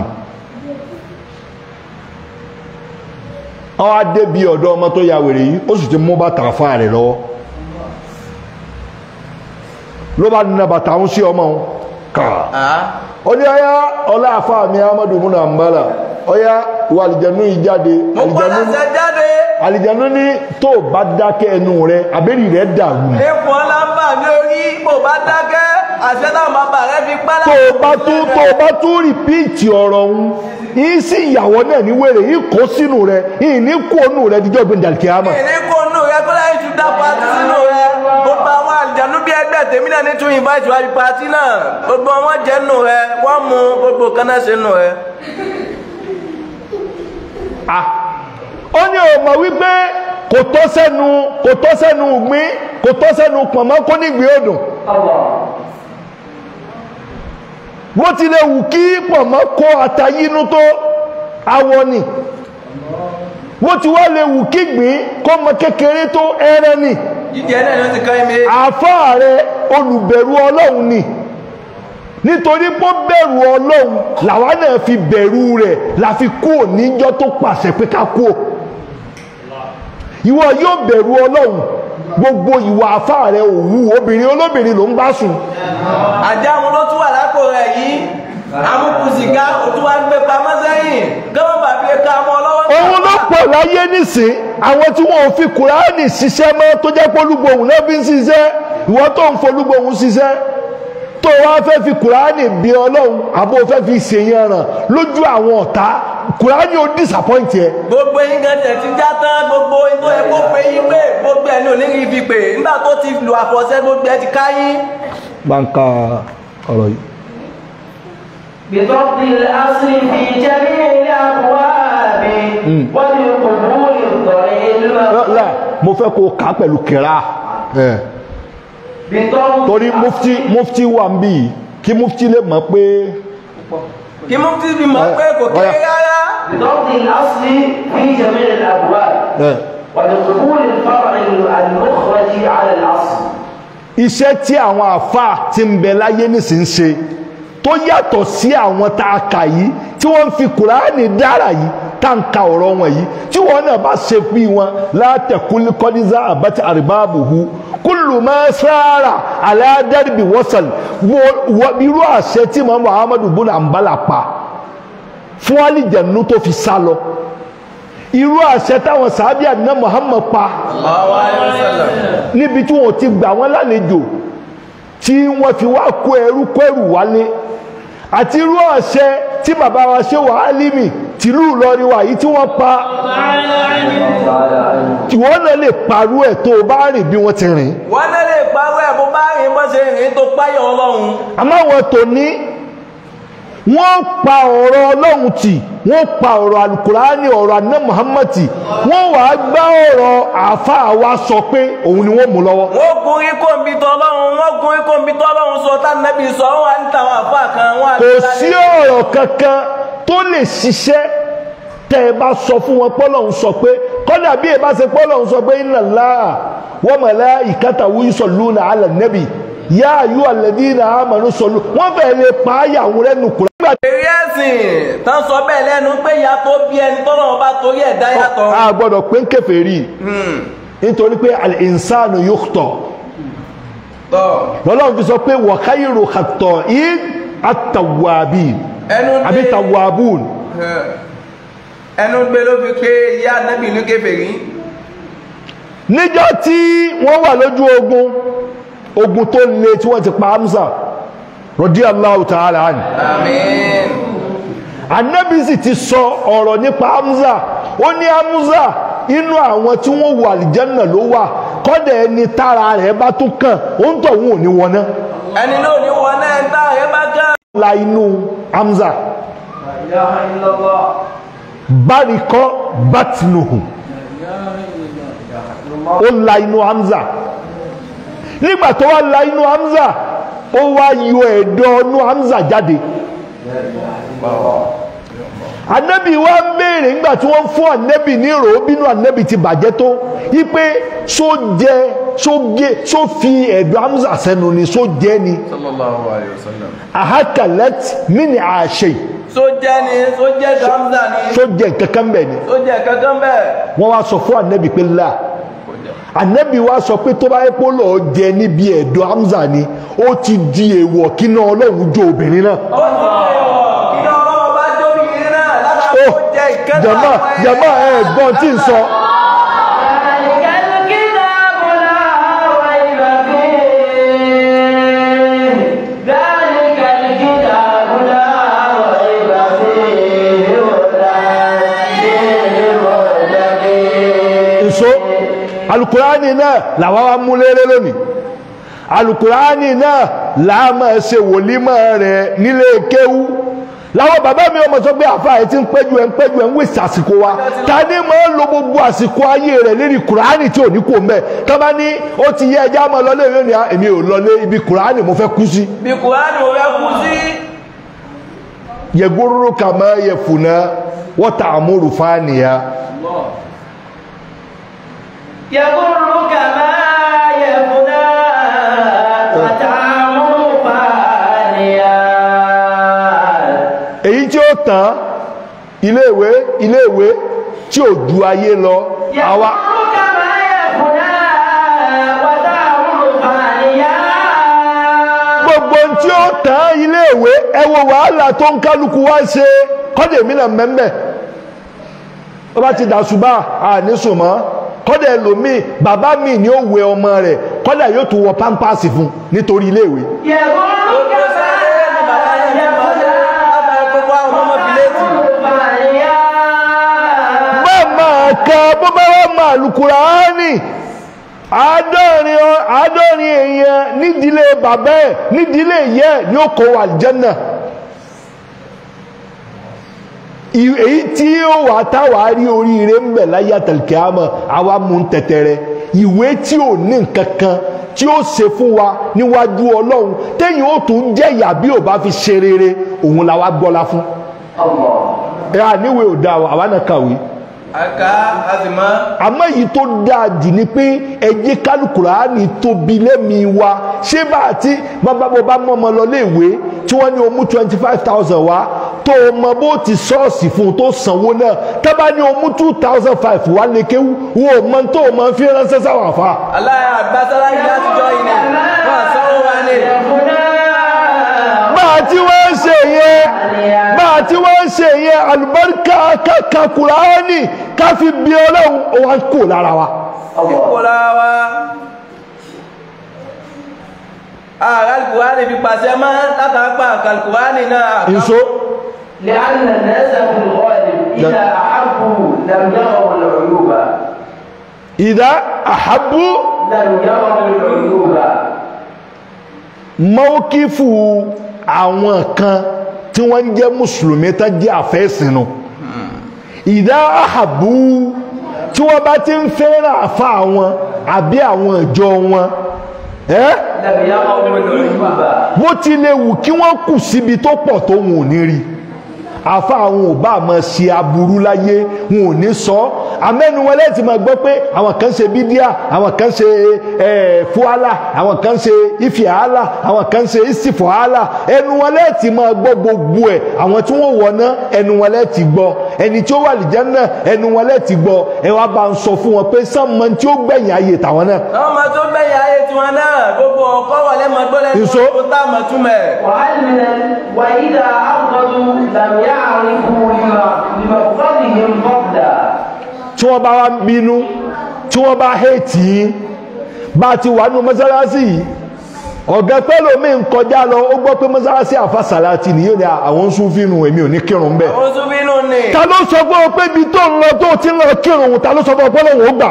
àwọn adébí ọ̀dọ́ ọmọ tó ya wèrè yìí ó sì ti mú bàtà àfà rẹ̀ lọ́wọ́ ló bá nínú bàtà ń sí ọmọ wọn ó ní ọyá ọlá àfáà mi Ahmadu bun Hanbala ọyá ìwà àlìjẹ̀nú ìjáde àlìjẹ̀nú ní tó bá dákẹ́ ẹnu rẹ àbẹ́rì rẹ dàrú ẹ̀fọ́ ọlámbà ní orí bó bá dákẹ́ àṣẹ náà bàbá rẹ fi pálá tó bá tún tó bá tún rìpíìtì ọ̀rọ̀ ọ̀hún yìí sí ìyàwó náà ní wèrè yìí kó sínú rẹ yìí ní kó nù rẹ díjọ́ gbẹ̀ndà kíámà yìí ní kó nù rẹ kó láyé tún dá pàtí sínú rẹ gbogbo àwọn àlìjẹ̀nú bí ẹgbẹ́ tèmi náà ní tún yìnbá ìṣòwò pàtí náà gbogbo wọn jẹ́ nù rẹ wọ́n mú gbogbo kan náà ṣe nù rẹ. ó ní ọmọ wípé kò tọ́ sẹ́nu kò tọ́ sẹ́nu ìgbín kò tọ́ sẹ́nu pọ̀nmọ́ kó ní ìgbín odò bó ti lè wù kí pọ̀nmọ́ kó àtayínú tó awọ ni bó ti wá lè wù kí ìgbín kó mọ kékeré tó ẹrẹ ni àfáà rẹ olùbẹ̀rù Ọlọ́run ni nítorí pé bẹ̀rù Ọlọ́run làwa náà fi bẹ̀rù rẹ̀ la fi kú níjọ́ tó pàṣẹ pé ká kú ìwọ yóò bẹ̀rù Ọlọ́run gbogbo ìwà àfáà rẹ̀ òwú obìnrin olóbìnrin ló ń bá sùn àjá wọn ló tún wà lápò rẹ̀ yìí amúkù sìgá òtún wá gbé pamọ́ sẹ́yìn gọ́wọ́n bàbí ẹ̀ka ọmọ ọlọ́wọ́. òun ló pọ̀ láyé nísìn àwọn tí wọn ò fi Kùránì ṣiṣẹ́ mọ́ tó jẹ́ pé olúgbòhùn náà fi ń ṣiṣẹ́ ìwọ tó ń folúgbòhun ṣiṣẹ́ tó wá fẹ́ fi kùránì bí ọlọ́run àbó fẹ́ fi ṣèyàn ràn lójú àwọn ọ̀tá kùránì ó disappoint ẹ. gbogbo yín gan tẹ̀ ti já tán gbogbo yín tó yẹ kó pé yín pé gbogbo ẹ̀ ní onírin ibi pé nígbà tó ti lu àfọ̀ṣẹ́ gbogbo ẹ̀ ti ká yín. báńkà ọ̀rọ̀ yìí. بضبط الأصل في جميع الأبواب وبقبول الضريح là mo fẹ́ kó kà á pẹ̀lú kẹrà torí mufti mufti wà ń bí kí mufti lè mọ̀ pé. kí mufti bí mọ̀ pé kò kéré rárá. بضبط الأصل في جميع الأبواب وبقبول الفرع المخرج على الأصل. iṣẹ́ tí àwọn àfáà tí ń bẹ láyé nísìnyí ṣe tó yàtọ̀ sí àwọn tá a kà yìí tí wọ́n ń fi kùránì dára yìí tá ń ka ọ̀rọ̀ wọn yìí tí wọ́n náà bá ṣe fi wọn látẹ̀kùn kọ́dísà àbátí àríbáàbùhù kúlù máa sáárà aládàrbì wọ́sàn irú àṣẹ tí mọ́ muhammadu bùnà àǹbálà pa fún alìjẹ̀nú tó fi sá lọ irú àṣẹ táwọn sàábì àdínà muhammad pa níbi tí wọ́n ti gbà wọ́n lálejò tí wọ́n fi wá kó ẹrú kó ẹrù wálé àti irú àṣẹ tí bàbá wa ṣe wà álímì tìlú Ìlọrin wa yìí tí wọ́n pa tí wọ́n náà lè parú ẹ̀ tó bá rìn bí wọ́n ti rìn. wọ́n náà lè parú ẹ̀ bó bá rìn bó ṣe rìn tó páyọ̀ ọlọ́run. àmọ́ àwọn tòní wọ́n pa ọ̀rọ̀ ọlọ́run tì wọ́n pa ọ̀rọ̀ alukurani ọ̀rọ̀ aná muhammad tì wọ́n wàá gbá ọ̀rọ̀ àáfàá wa sọ pé òun ni wọ́n mú lọ́wọ́. wọ́n gun ikó nbí tọ́lọ́run wọ́n gun ikó nbí tọ́lọ́run sọ tá nàbí sọ wọ́n wá ń tàwọn àáfàá kan wọ́n á. kò sí ọ̀rọ̀ kankan tó lè ṣiṣẹ́ tẹ́ ẹ bá sọ fún wọn pọ́lọ́hún sọ pé kọ́dà bí ẹ bá ṣe pọ́lọ́hún sọ pé inna Allaha wa malaikatahu yusalluna ala nabi yá ayú alladhina amanu sallu wọ́n fẹ́ lè pa áyàwó rẹ̀ nù kúrẹ́. èrè ẹ̀sìn tán sọ bẹ́ẹ̀ lẹ́nu pé ìyá tó bí ẹni tọ́lọ́run bá torí ẹ̀ dá yàtọ̀. a gbọ́dọ̀ pé ń kèfèrí nítorí pé al-insanu yukhta lọ́lọ́run fi sọ pé wa khayru khatta'in at-tawwabin àbí tawwabun. ẹnu gbé ló fi pé ìyá anábì ní kèfèrí. níjọ́ tí wọ́n wà lójú ogun ogun tó le tí wọ́n ti pa Hamza radiyallahu ta'ala anhu. àmín. anábì sì ti sọ ọ̀rọ̀ nípa Hamza ó ní Hamza inú àwọn tí wọ́n wọ àlìjẹ́nà ló wà kọ́dẹ̀ ẹni tára rẹ̀ bá tún kàn ó ń tọ̀hún ò ní wọná. ẹni náà ní wọná ẹni tára rẹ̀ bá kàn. la inú Hamza barikọ batinuhu ó la inú Hamza nígbà tó wá la inú Hamza ó wá yọ ẹ̀dọ̀ inú Hamza jáde. Ànábì wa ń béèrè nígbà tí wọ́n fún Ànábì ní ìrò bínú Ànábì ti bàjẹ́ tó wípé só jẹ só gé só fi ẹ̀dọ̀ Hamza sẹ́nu ni só jẹ́ ni. sallallahu alayhi wa sallam. ahakalet mini àṣẹ. só jẹ́ ni só jẹ́ Hamza ni. só jẹ́ kankan bẹ́ẹ̀ ni. só jẹ́ kankan bẹ́ẹ̀. wọ́n wá sọ fún Ànábì pé là Ànábì wa sọ pé tó bá yẹ kó lọ́ọ́ jẹ níbi ẹ̀dọ̀ Hamza ni ó ti di èèwọ̀ kí náà Ọlọ́run jó obìnrin náà. jama jama ẹ gbọ́n tí ń sọ. nso alukurani náà làwọn wa mú léré lónìí alukurani náà làá máa ṣe wòlímọ̀ rẹ̀ nílé kéwú láwọn bàbá mi ọmọ sọ pé àfa ẹ ti ń péjú ẹ ń péjú ẹ ń wèsì àsìkò wa ta ni máa ń lo gbogbo àsìkò ayé rẹ lérí kùránì tí ò ní kò mbẹ tọ́ba ní ó ti yẹ ẹja máa lọlé ìwé ni èmi ò lọlé ibi kùránì mo fẹ́ kú sí. ibi kùránì mo fẹ́ kú sí. yẹgúrúrú kàmá yẹ fùnà wọ́n ta àmúrù fáànìyà. yẹgúrúrú kàmá yẹ fùnà wọ́n ta àmúrù fáànìyà. èyí tí ó tán iléèwé iléèwé tí ò ju ayé lọ àwa. gbogbo tí ó tán iléèwé ẹ wo wàhálà tó ń kálukú wá ṣe kọ́dẹ̀ mí náà mẹ́mẹ́ ó bá ti dàṣùbà àníṣùmọ́ kọ́dẹ̀ ẹlòmíì bàbá mi ni ó wẹ ọmọ rẹ̀ kọ́dà yóò tún wọ pampasì fún nítorí iléèwé. bẹ́ẹ̀ kan bó bá wà máa Al-Kùránì àádọ́rin àádọ́rin èèyàn nídìílé bàbá ẹ̀ nídìílé ìyá ẹ̀ ni ó kó wọ àlìjẹ́nà. èyí tí ó wà táwà rí oríire ń bẹ̀ láyé àtàlùkìámọ̀ àwa mú tẹ̀tẹ̀rẹ̀ ìwé tí ò ní nǹkankan tí ó ṣe fún wa níwájú Ọlọ́run téyìn ó tún jẹ́ ìyà bí ò bá fi ṣe rere òun la wá gbọ́lá fún. ẹ àníwèé ò dáa àwa náà kàwé. aka azima. àmọ́ èyí tó dáa jù ni pé ẹ jẹ́ kálukùránì tóbi lẹ́mìí wa ṣé bá àti bàbá bó bá mọ́ ọmọ lọ léèwé tí wọ́n ní o mú twenty five thousand wá tó o mọ bó ti ṣọ́ọ̀ṣì fún un tó sanwó náà tábà ní o mú two thousand five wá lékéwú wo mọ tó o mọ fi ránṣẹ́ sáwọn àfa. aláya àgbàsára yìí láti jọ yìí ni wọn sanwó wa ni. bá a ti wọ́n ṣe yẹn bá a ti wọ́n ṣe yẹn àlùbáríkà kàkà Kùránì ká fi bí Ọlọ́run wa kò lára wa. kò lára wa. Al-Qur'ani fi pàṣẹ mọ́ látàgbà Al-Qur'ani náà. nso. لأن الناس في الغالب إذا أحبوا لم يروا العيوب. إذا أحبوا لم يروا العيوب. mọ́kífù àwọn kan tí wọ́n ń jẹ́ mùsùlùmí tán jẹ́ àfẹ́sìnú ìdá àhàbú tí wọ́n bá ti ń fẹ́ràn àfa wọn àbí àwọn ìjọ wọn bó ti lè wù kí wọ́n kù síbi tó pọ̀ tó wọn ò ní rí àfa àwọn ò bá máa ṣe aburú láyé wọn ò ní sọ amẹ́nu wọn lẹ́ẹ̀tì máa gbọ́ pé àwọn kan ṣe bídíà àwọn kan ṣe fúhálà àwọn kan ṣe ìfìhálà àwọn kan ṣe ìsìfọ̀hálà ẹnu wọn lẹ́ẹ̀tì máa gbọ́ gbogbo ẹ̀ àwọn tí wọ́n wọ̀ ná ẹnu wọn lẹ́ẹ̀tì gbọ́ ẹni tí ó wà lìjánà ẹnu wọn lẹ́ẹ̀tì gbọ́ ẹ wá bá ń sọ fún wọn pé sánmọ tí ó gbẹ̀yìn ayé tàwọn náà. ọmọ tó gbẹ̀yìn ayé tiwọn náà gbogbo ọkọ wọlé mọ gbọ́dọ̀ ní wọn kó tá a mọ̀ túmẹ̀. وإذا أبغضوا لم يعرفوا لمبغضهم فضلا. tí wọ́n bá wá bínú tí wọ́n bá hẹ́ẹ̀tì yín bá ti wà nù mọ́sálásí yìí ọ̀gá pẹ́lú mi ń kọjá lọ ó gbọ́ pé mọ́sálásí àfàsàlátì ni yóò ní àwọn súnfínù èmi ò ní kírun bẹ́ẹ̀. àwọn súnfínù ni. ta ló sọ fún ọ pé ibi tó ń lọ tó ti ń lọ kírun ta ló sọ fún ọ pé lóun ó gbà.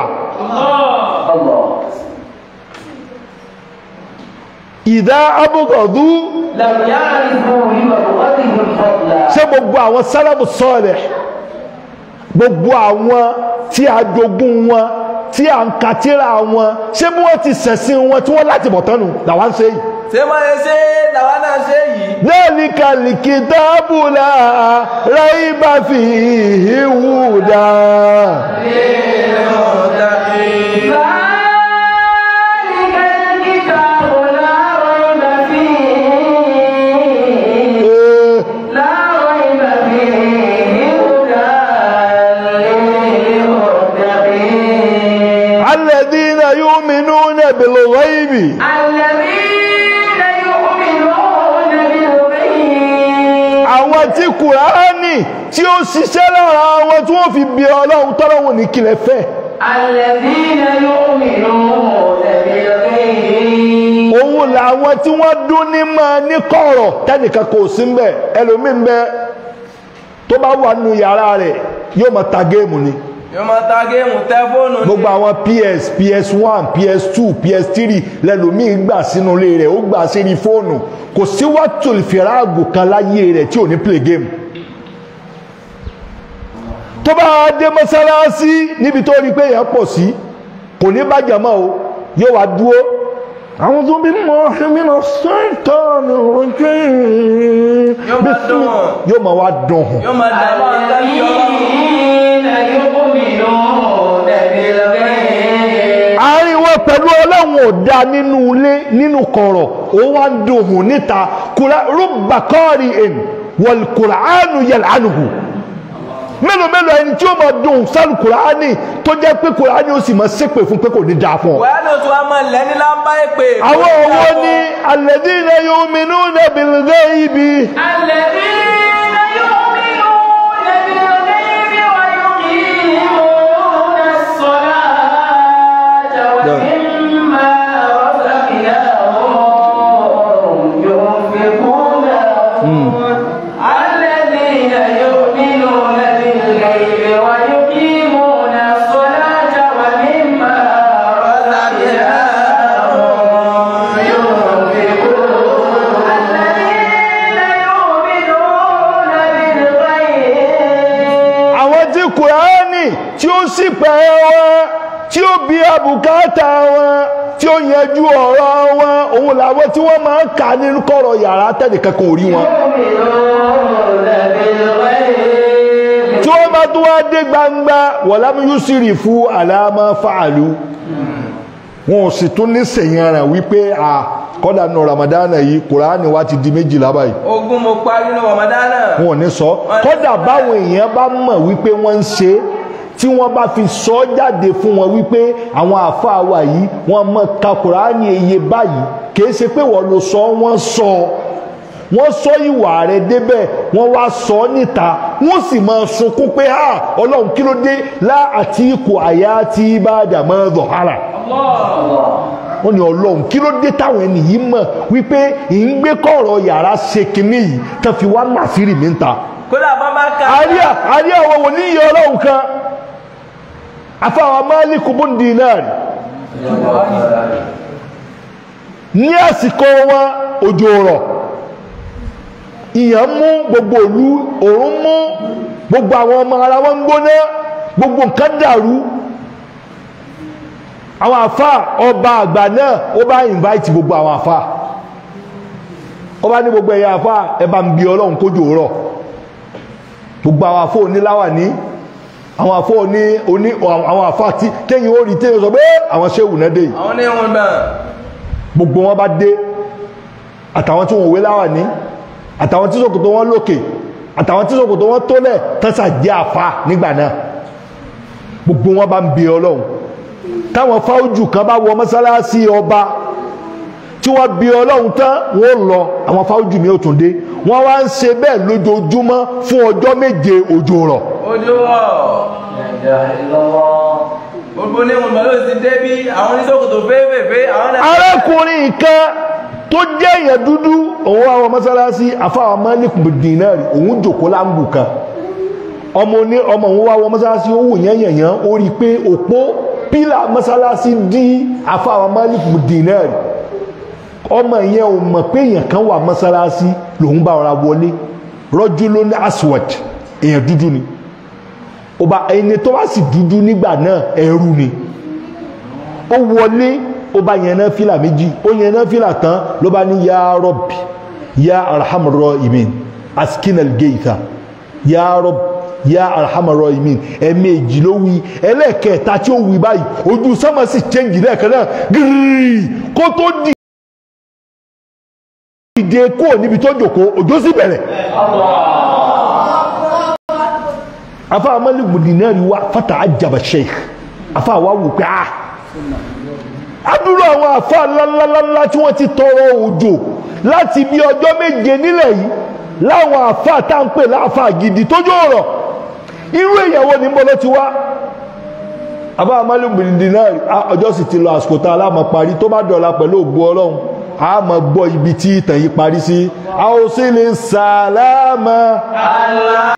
ìdá abúgọ̀dú. لم يعرفوا لمبغضهم فضلا. ṣé gbogbo àwọn sálàbù sọ́ọ̀lẹ̀ gbogbo àwọn tí a jogún wọn tí a ń katira wọn ṣé bí wọ́n ti ṣẹ̀sìn wọn tí wọ́n láti bọ̀ tánu làwọn ń ṣe yìí. ṣé máa ń ṣe làwọn náà ṣe yìí. ذلك الكتاب لا ريب فيه هدى للمتقين. الذين يؤمنون بالغيب الذين يؤمنون بالغيب. àwọn tí Kùránì tí ó ṣiṣẹ́ lára àwọn tí wọ́n fi bí Ọlọ́run tọ́lọ́run ní kílẹ̀ fẹ́. الذين يؤمنون بالغيب. òun làwọn tí wọ́n dún ní máa ní kọ̀rọ̀ tẹ́nìkan kò sí mbẹ̀ ẹlòmíín bẹ tó bá wà nù yàrá rẹ̀ yóò máa ta géèmù ni. yóò máa ta géèmù tẹ fóònù ni. gbogbo àwọn ps ps one ps two ps three lẹ́lòmíín gbà sínú ilé rẹ̀ ó gbà sí ní fóònù kò sí wàtúl fìràgù kan láyé rẹ̀ tí ò ní play game. tó bá dé mọ́sálásí níbi tó rí pé èèyàn pọ̀ sí kò ní bá jàmá o yóò wá dúró àwọn tó bí mọ ẹmí náà sẹ́ńtọ́ ní ojú yóò máa dùn yóò máa wá dùn hàn. yóò máa dà máa ń dájú ọlọ́run. àárín wọn pẹ̀lú ọlọ́run ò dá nínú ilé nínú kọ̀rọ̀ ó wá ń dùn hàn níta rúbà kọ́ọ̀rì ẹ̀ wal Qur'anu yal'anuhu mélòó mélòó ẹni tí ó máa dùn sálù Kùránì tó jẹ́ pé Kùránì ó sì máa ṣépè fún pé kò ní dáa fún ọ. wàá lọ tó a máa lẹ́ni lámbá èpè. àwọn owó ní alladhina yu'minuna bil ghaibi. الذين يؤمنون بالغيب ويقيمون الصلاة ومما Kùránì tí ó sì pẹ̀ wọn tí ó bí àbùkátà wọn tí ó yanjú ọ̀rọ̀ wọn òun làwọn tí wọ́n máa ń kà nínú kọ̀rọ̀ yàrá tẹ́nìkan kò rí wọn. tí wọ́n bá tún wá dé gbangba wọ̀lámú yusiri fún àlámà fàálù wọn ò sì tún ní sèyànrà wípé à kọ́dà nù ramadana yìí Kùránì wa ti di méjìlá báyìí. ogun mo parí nù ramadana. wọn ò ní sọ kọ́dà báwọn èèyàn bá mọ̀ wípé wọ́n ń ṣe tí wọ́n bá fi sọ jáde fún wọn wípé àwọn àfáà wa yìí wọ́n mọ̀ ka Kùránì iye báyìí kìí ṣe pé wọ́n ló sọ wọ́n sọ wọ́n sọ ìwà rẹ̀ débẹ̀ wọ́n wá sọ níta wọ́n sì máa sunkún pé ha Ọlọ́run kí ló dé lá àti ikú àyà tí bá dàmọ́ dọ̀hárà wọ́n ní Ọlọ́run kí ló dé táwọn ẹni yìí mọ̀ wípé ìgbé kọ̀rọ̀ yàrá ṣe kínní yìí tán fi wá màfírì mi ń ta. kódà bàbá ká. àríyá àríyá àwọn wò ní iye Ọlọ́run kan afáwọn Málíkù bun Dínárì ní àsìkò wọn òjò rọ̀ ìyàn mú gbogbo òlu òrùn mú gbogbo àwọn ọmọ ara wọn gbóná gbogbo nǹkan dàrú àwọn àfà ọba àgbà náà ó bá invite gbogbo àwọn àfà ó bá ní gbogbo ẹ̀yà àfà ẹ bá ń bi Ọlọ́run kójò rọ̀ gbogbo àwọn àfà oníláwà ní àwọn àfà oní oní àwọn àfà tí kéyìn ó rí téyìn sọ pé àwọn ṣéwù náà dé yìí àwọn ní wọn bá gbogbo wọn bá dé àtàwọn tí wọn wé láwà ní àtàwọn tí ṣòkòtò wọn lókè àtàwọn tí ṣòkòtò wọn tólẹ̀ tẹ́sà jẹ́ àfà nígbà náà gbogbo wọn bá ń bi Ọlọ́run táwọn fáwọ́jù kan bá wọ mọ́sálásí ọba tí wọ́n bi Ọlọ́run tán wọ́n lọ àwọn fáwọ́jù mi ò tún dé wọ́n wá ń ṣe bẹ́ẹ̀ lójoojúmọ́ fún ọjọ́ méje òjò rọ̀. ojú wọ̀ gbogbo ní wọn ló ti dé bí àwọn oníṣòkòtò fẹ́ẹ́fẹ́ẹ́fẹ́ àwọn náà. arákùnrin kan tó jẹ́ èèyàn dúdú òun wá wọ mọ́sálásí àfáwọn Málíkù bun Dínárì òun jòkó láǹgù kan ọmọ ní ọmọ òun wá wọ mọ́sálásí ó wò yẹn yẹn ó rí i pé òpó pílà mọ́sálásí dí àfáwọn Málíkù bun Dínárì ọmọ yẹn ò mọ̀ pé èèyàn kan wà mọ́sálásí lòun bá ọ̀rá wọlé rajulun aswad èèyàn dúdú ni ọba ẹni tó wá sì dúdú nígbà náà ẹrú ni ó wọlé ó bá yẹn náà fìlà méjì ó yẹn náà fìlà tán ló bá ní ya Rabbi ya arhamar rahimin askinal geita ya Rabbi ya arhamar rahimin ẹ̀ẹ̀mejì ló wí ẹlẹ́ẹ̀kẹta tí ó wí báyìí ojú sánmà sì chẹ́ǹgì lẹ́ẹ̀kan náà gírí kó tó dìde kó níbi tó jòkó òjò sì bẹ̀rẹ̀. afa Málíkù bun Dínárì wa fata'ajjaba sheikh afa wa wò pé ah adúrú àwọn àfà ńláńláńlá tí wọ́n ti tọrọ òjò láti bí ọjọ́ méje nílẹ̀ yìí láwọn àfà tá ń pè láàfà gidi tójú ọ̀rọ̀ irú ìyàwó ní bọ́lọ́ ti wá àbá Málíkù bun Dínárì ọjọ́ sì ti lọ àsìkò tá aláàmọ̀ parí tó bá dọ̀la pẹ̀lú ògbó Ọlọ́run a máa gbọ́ ibi tí ìtàn yìí parí sí a ó sì lè sàlámà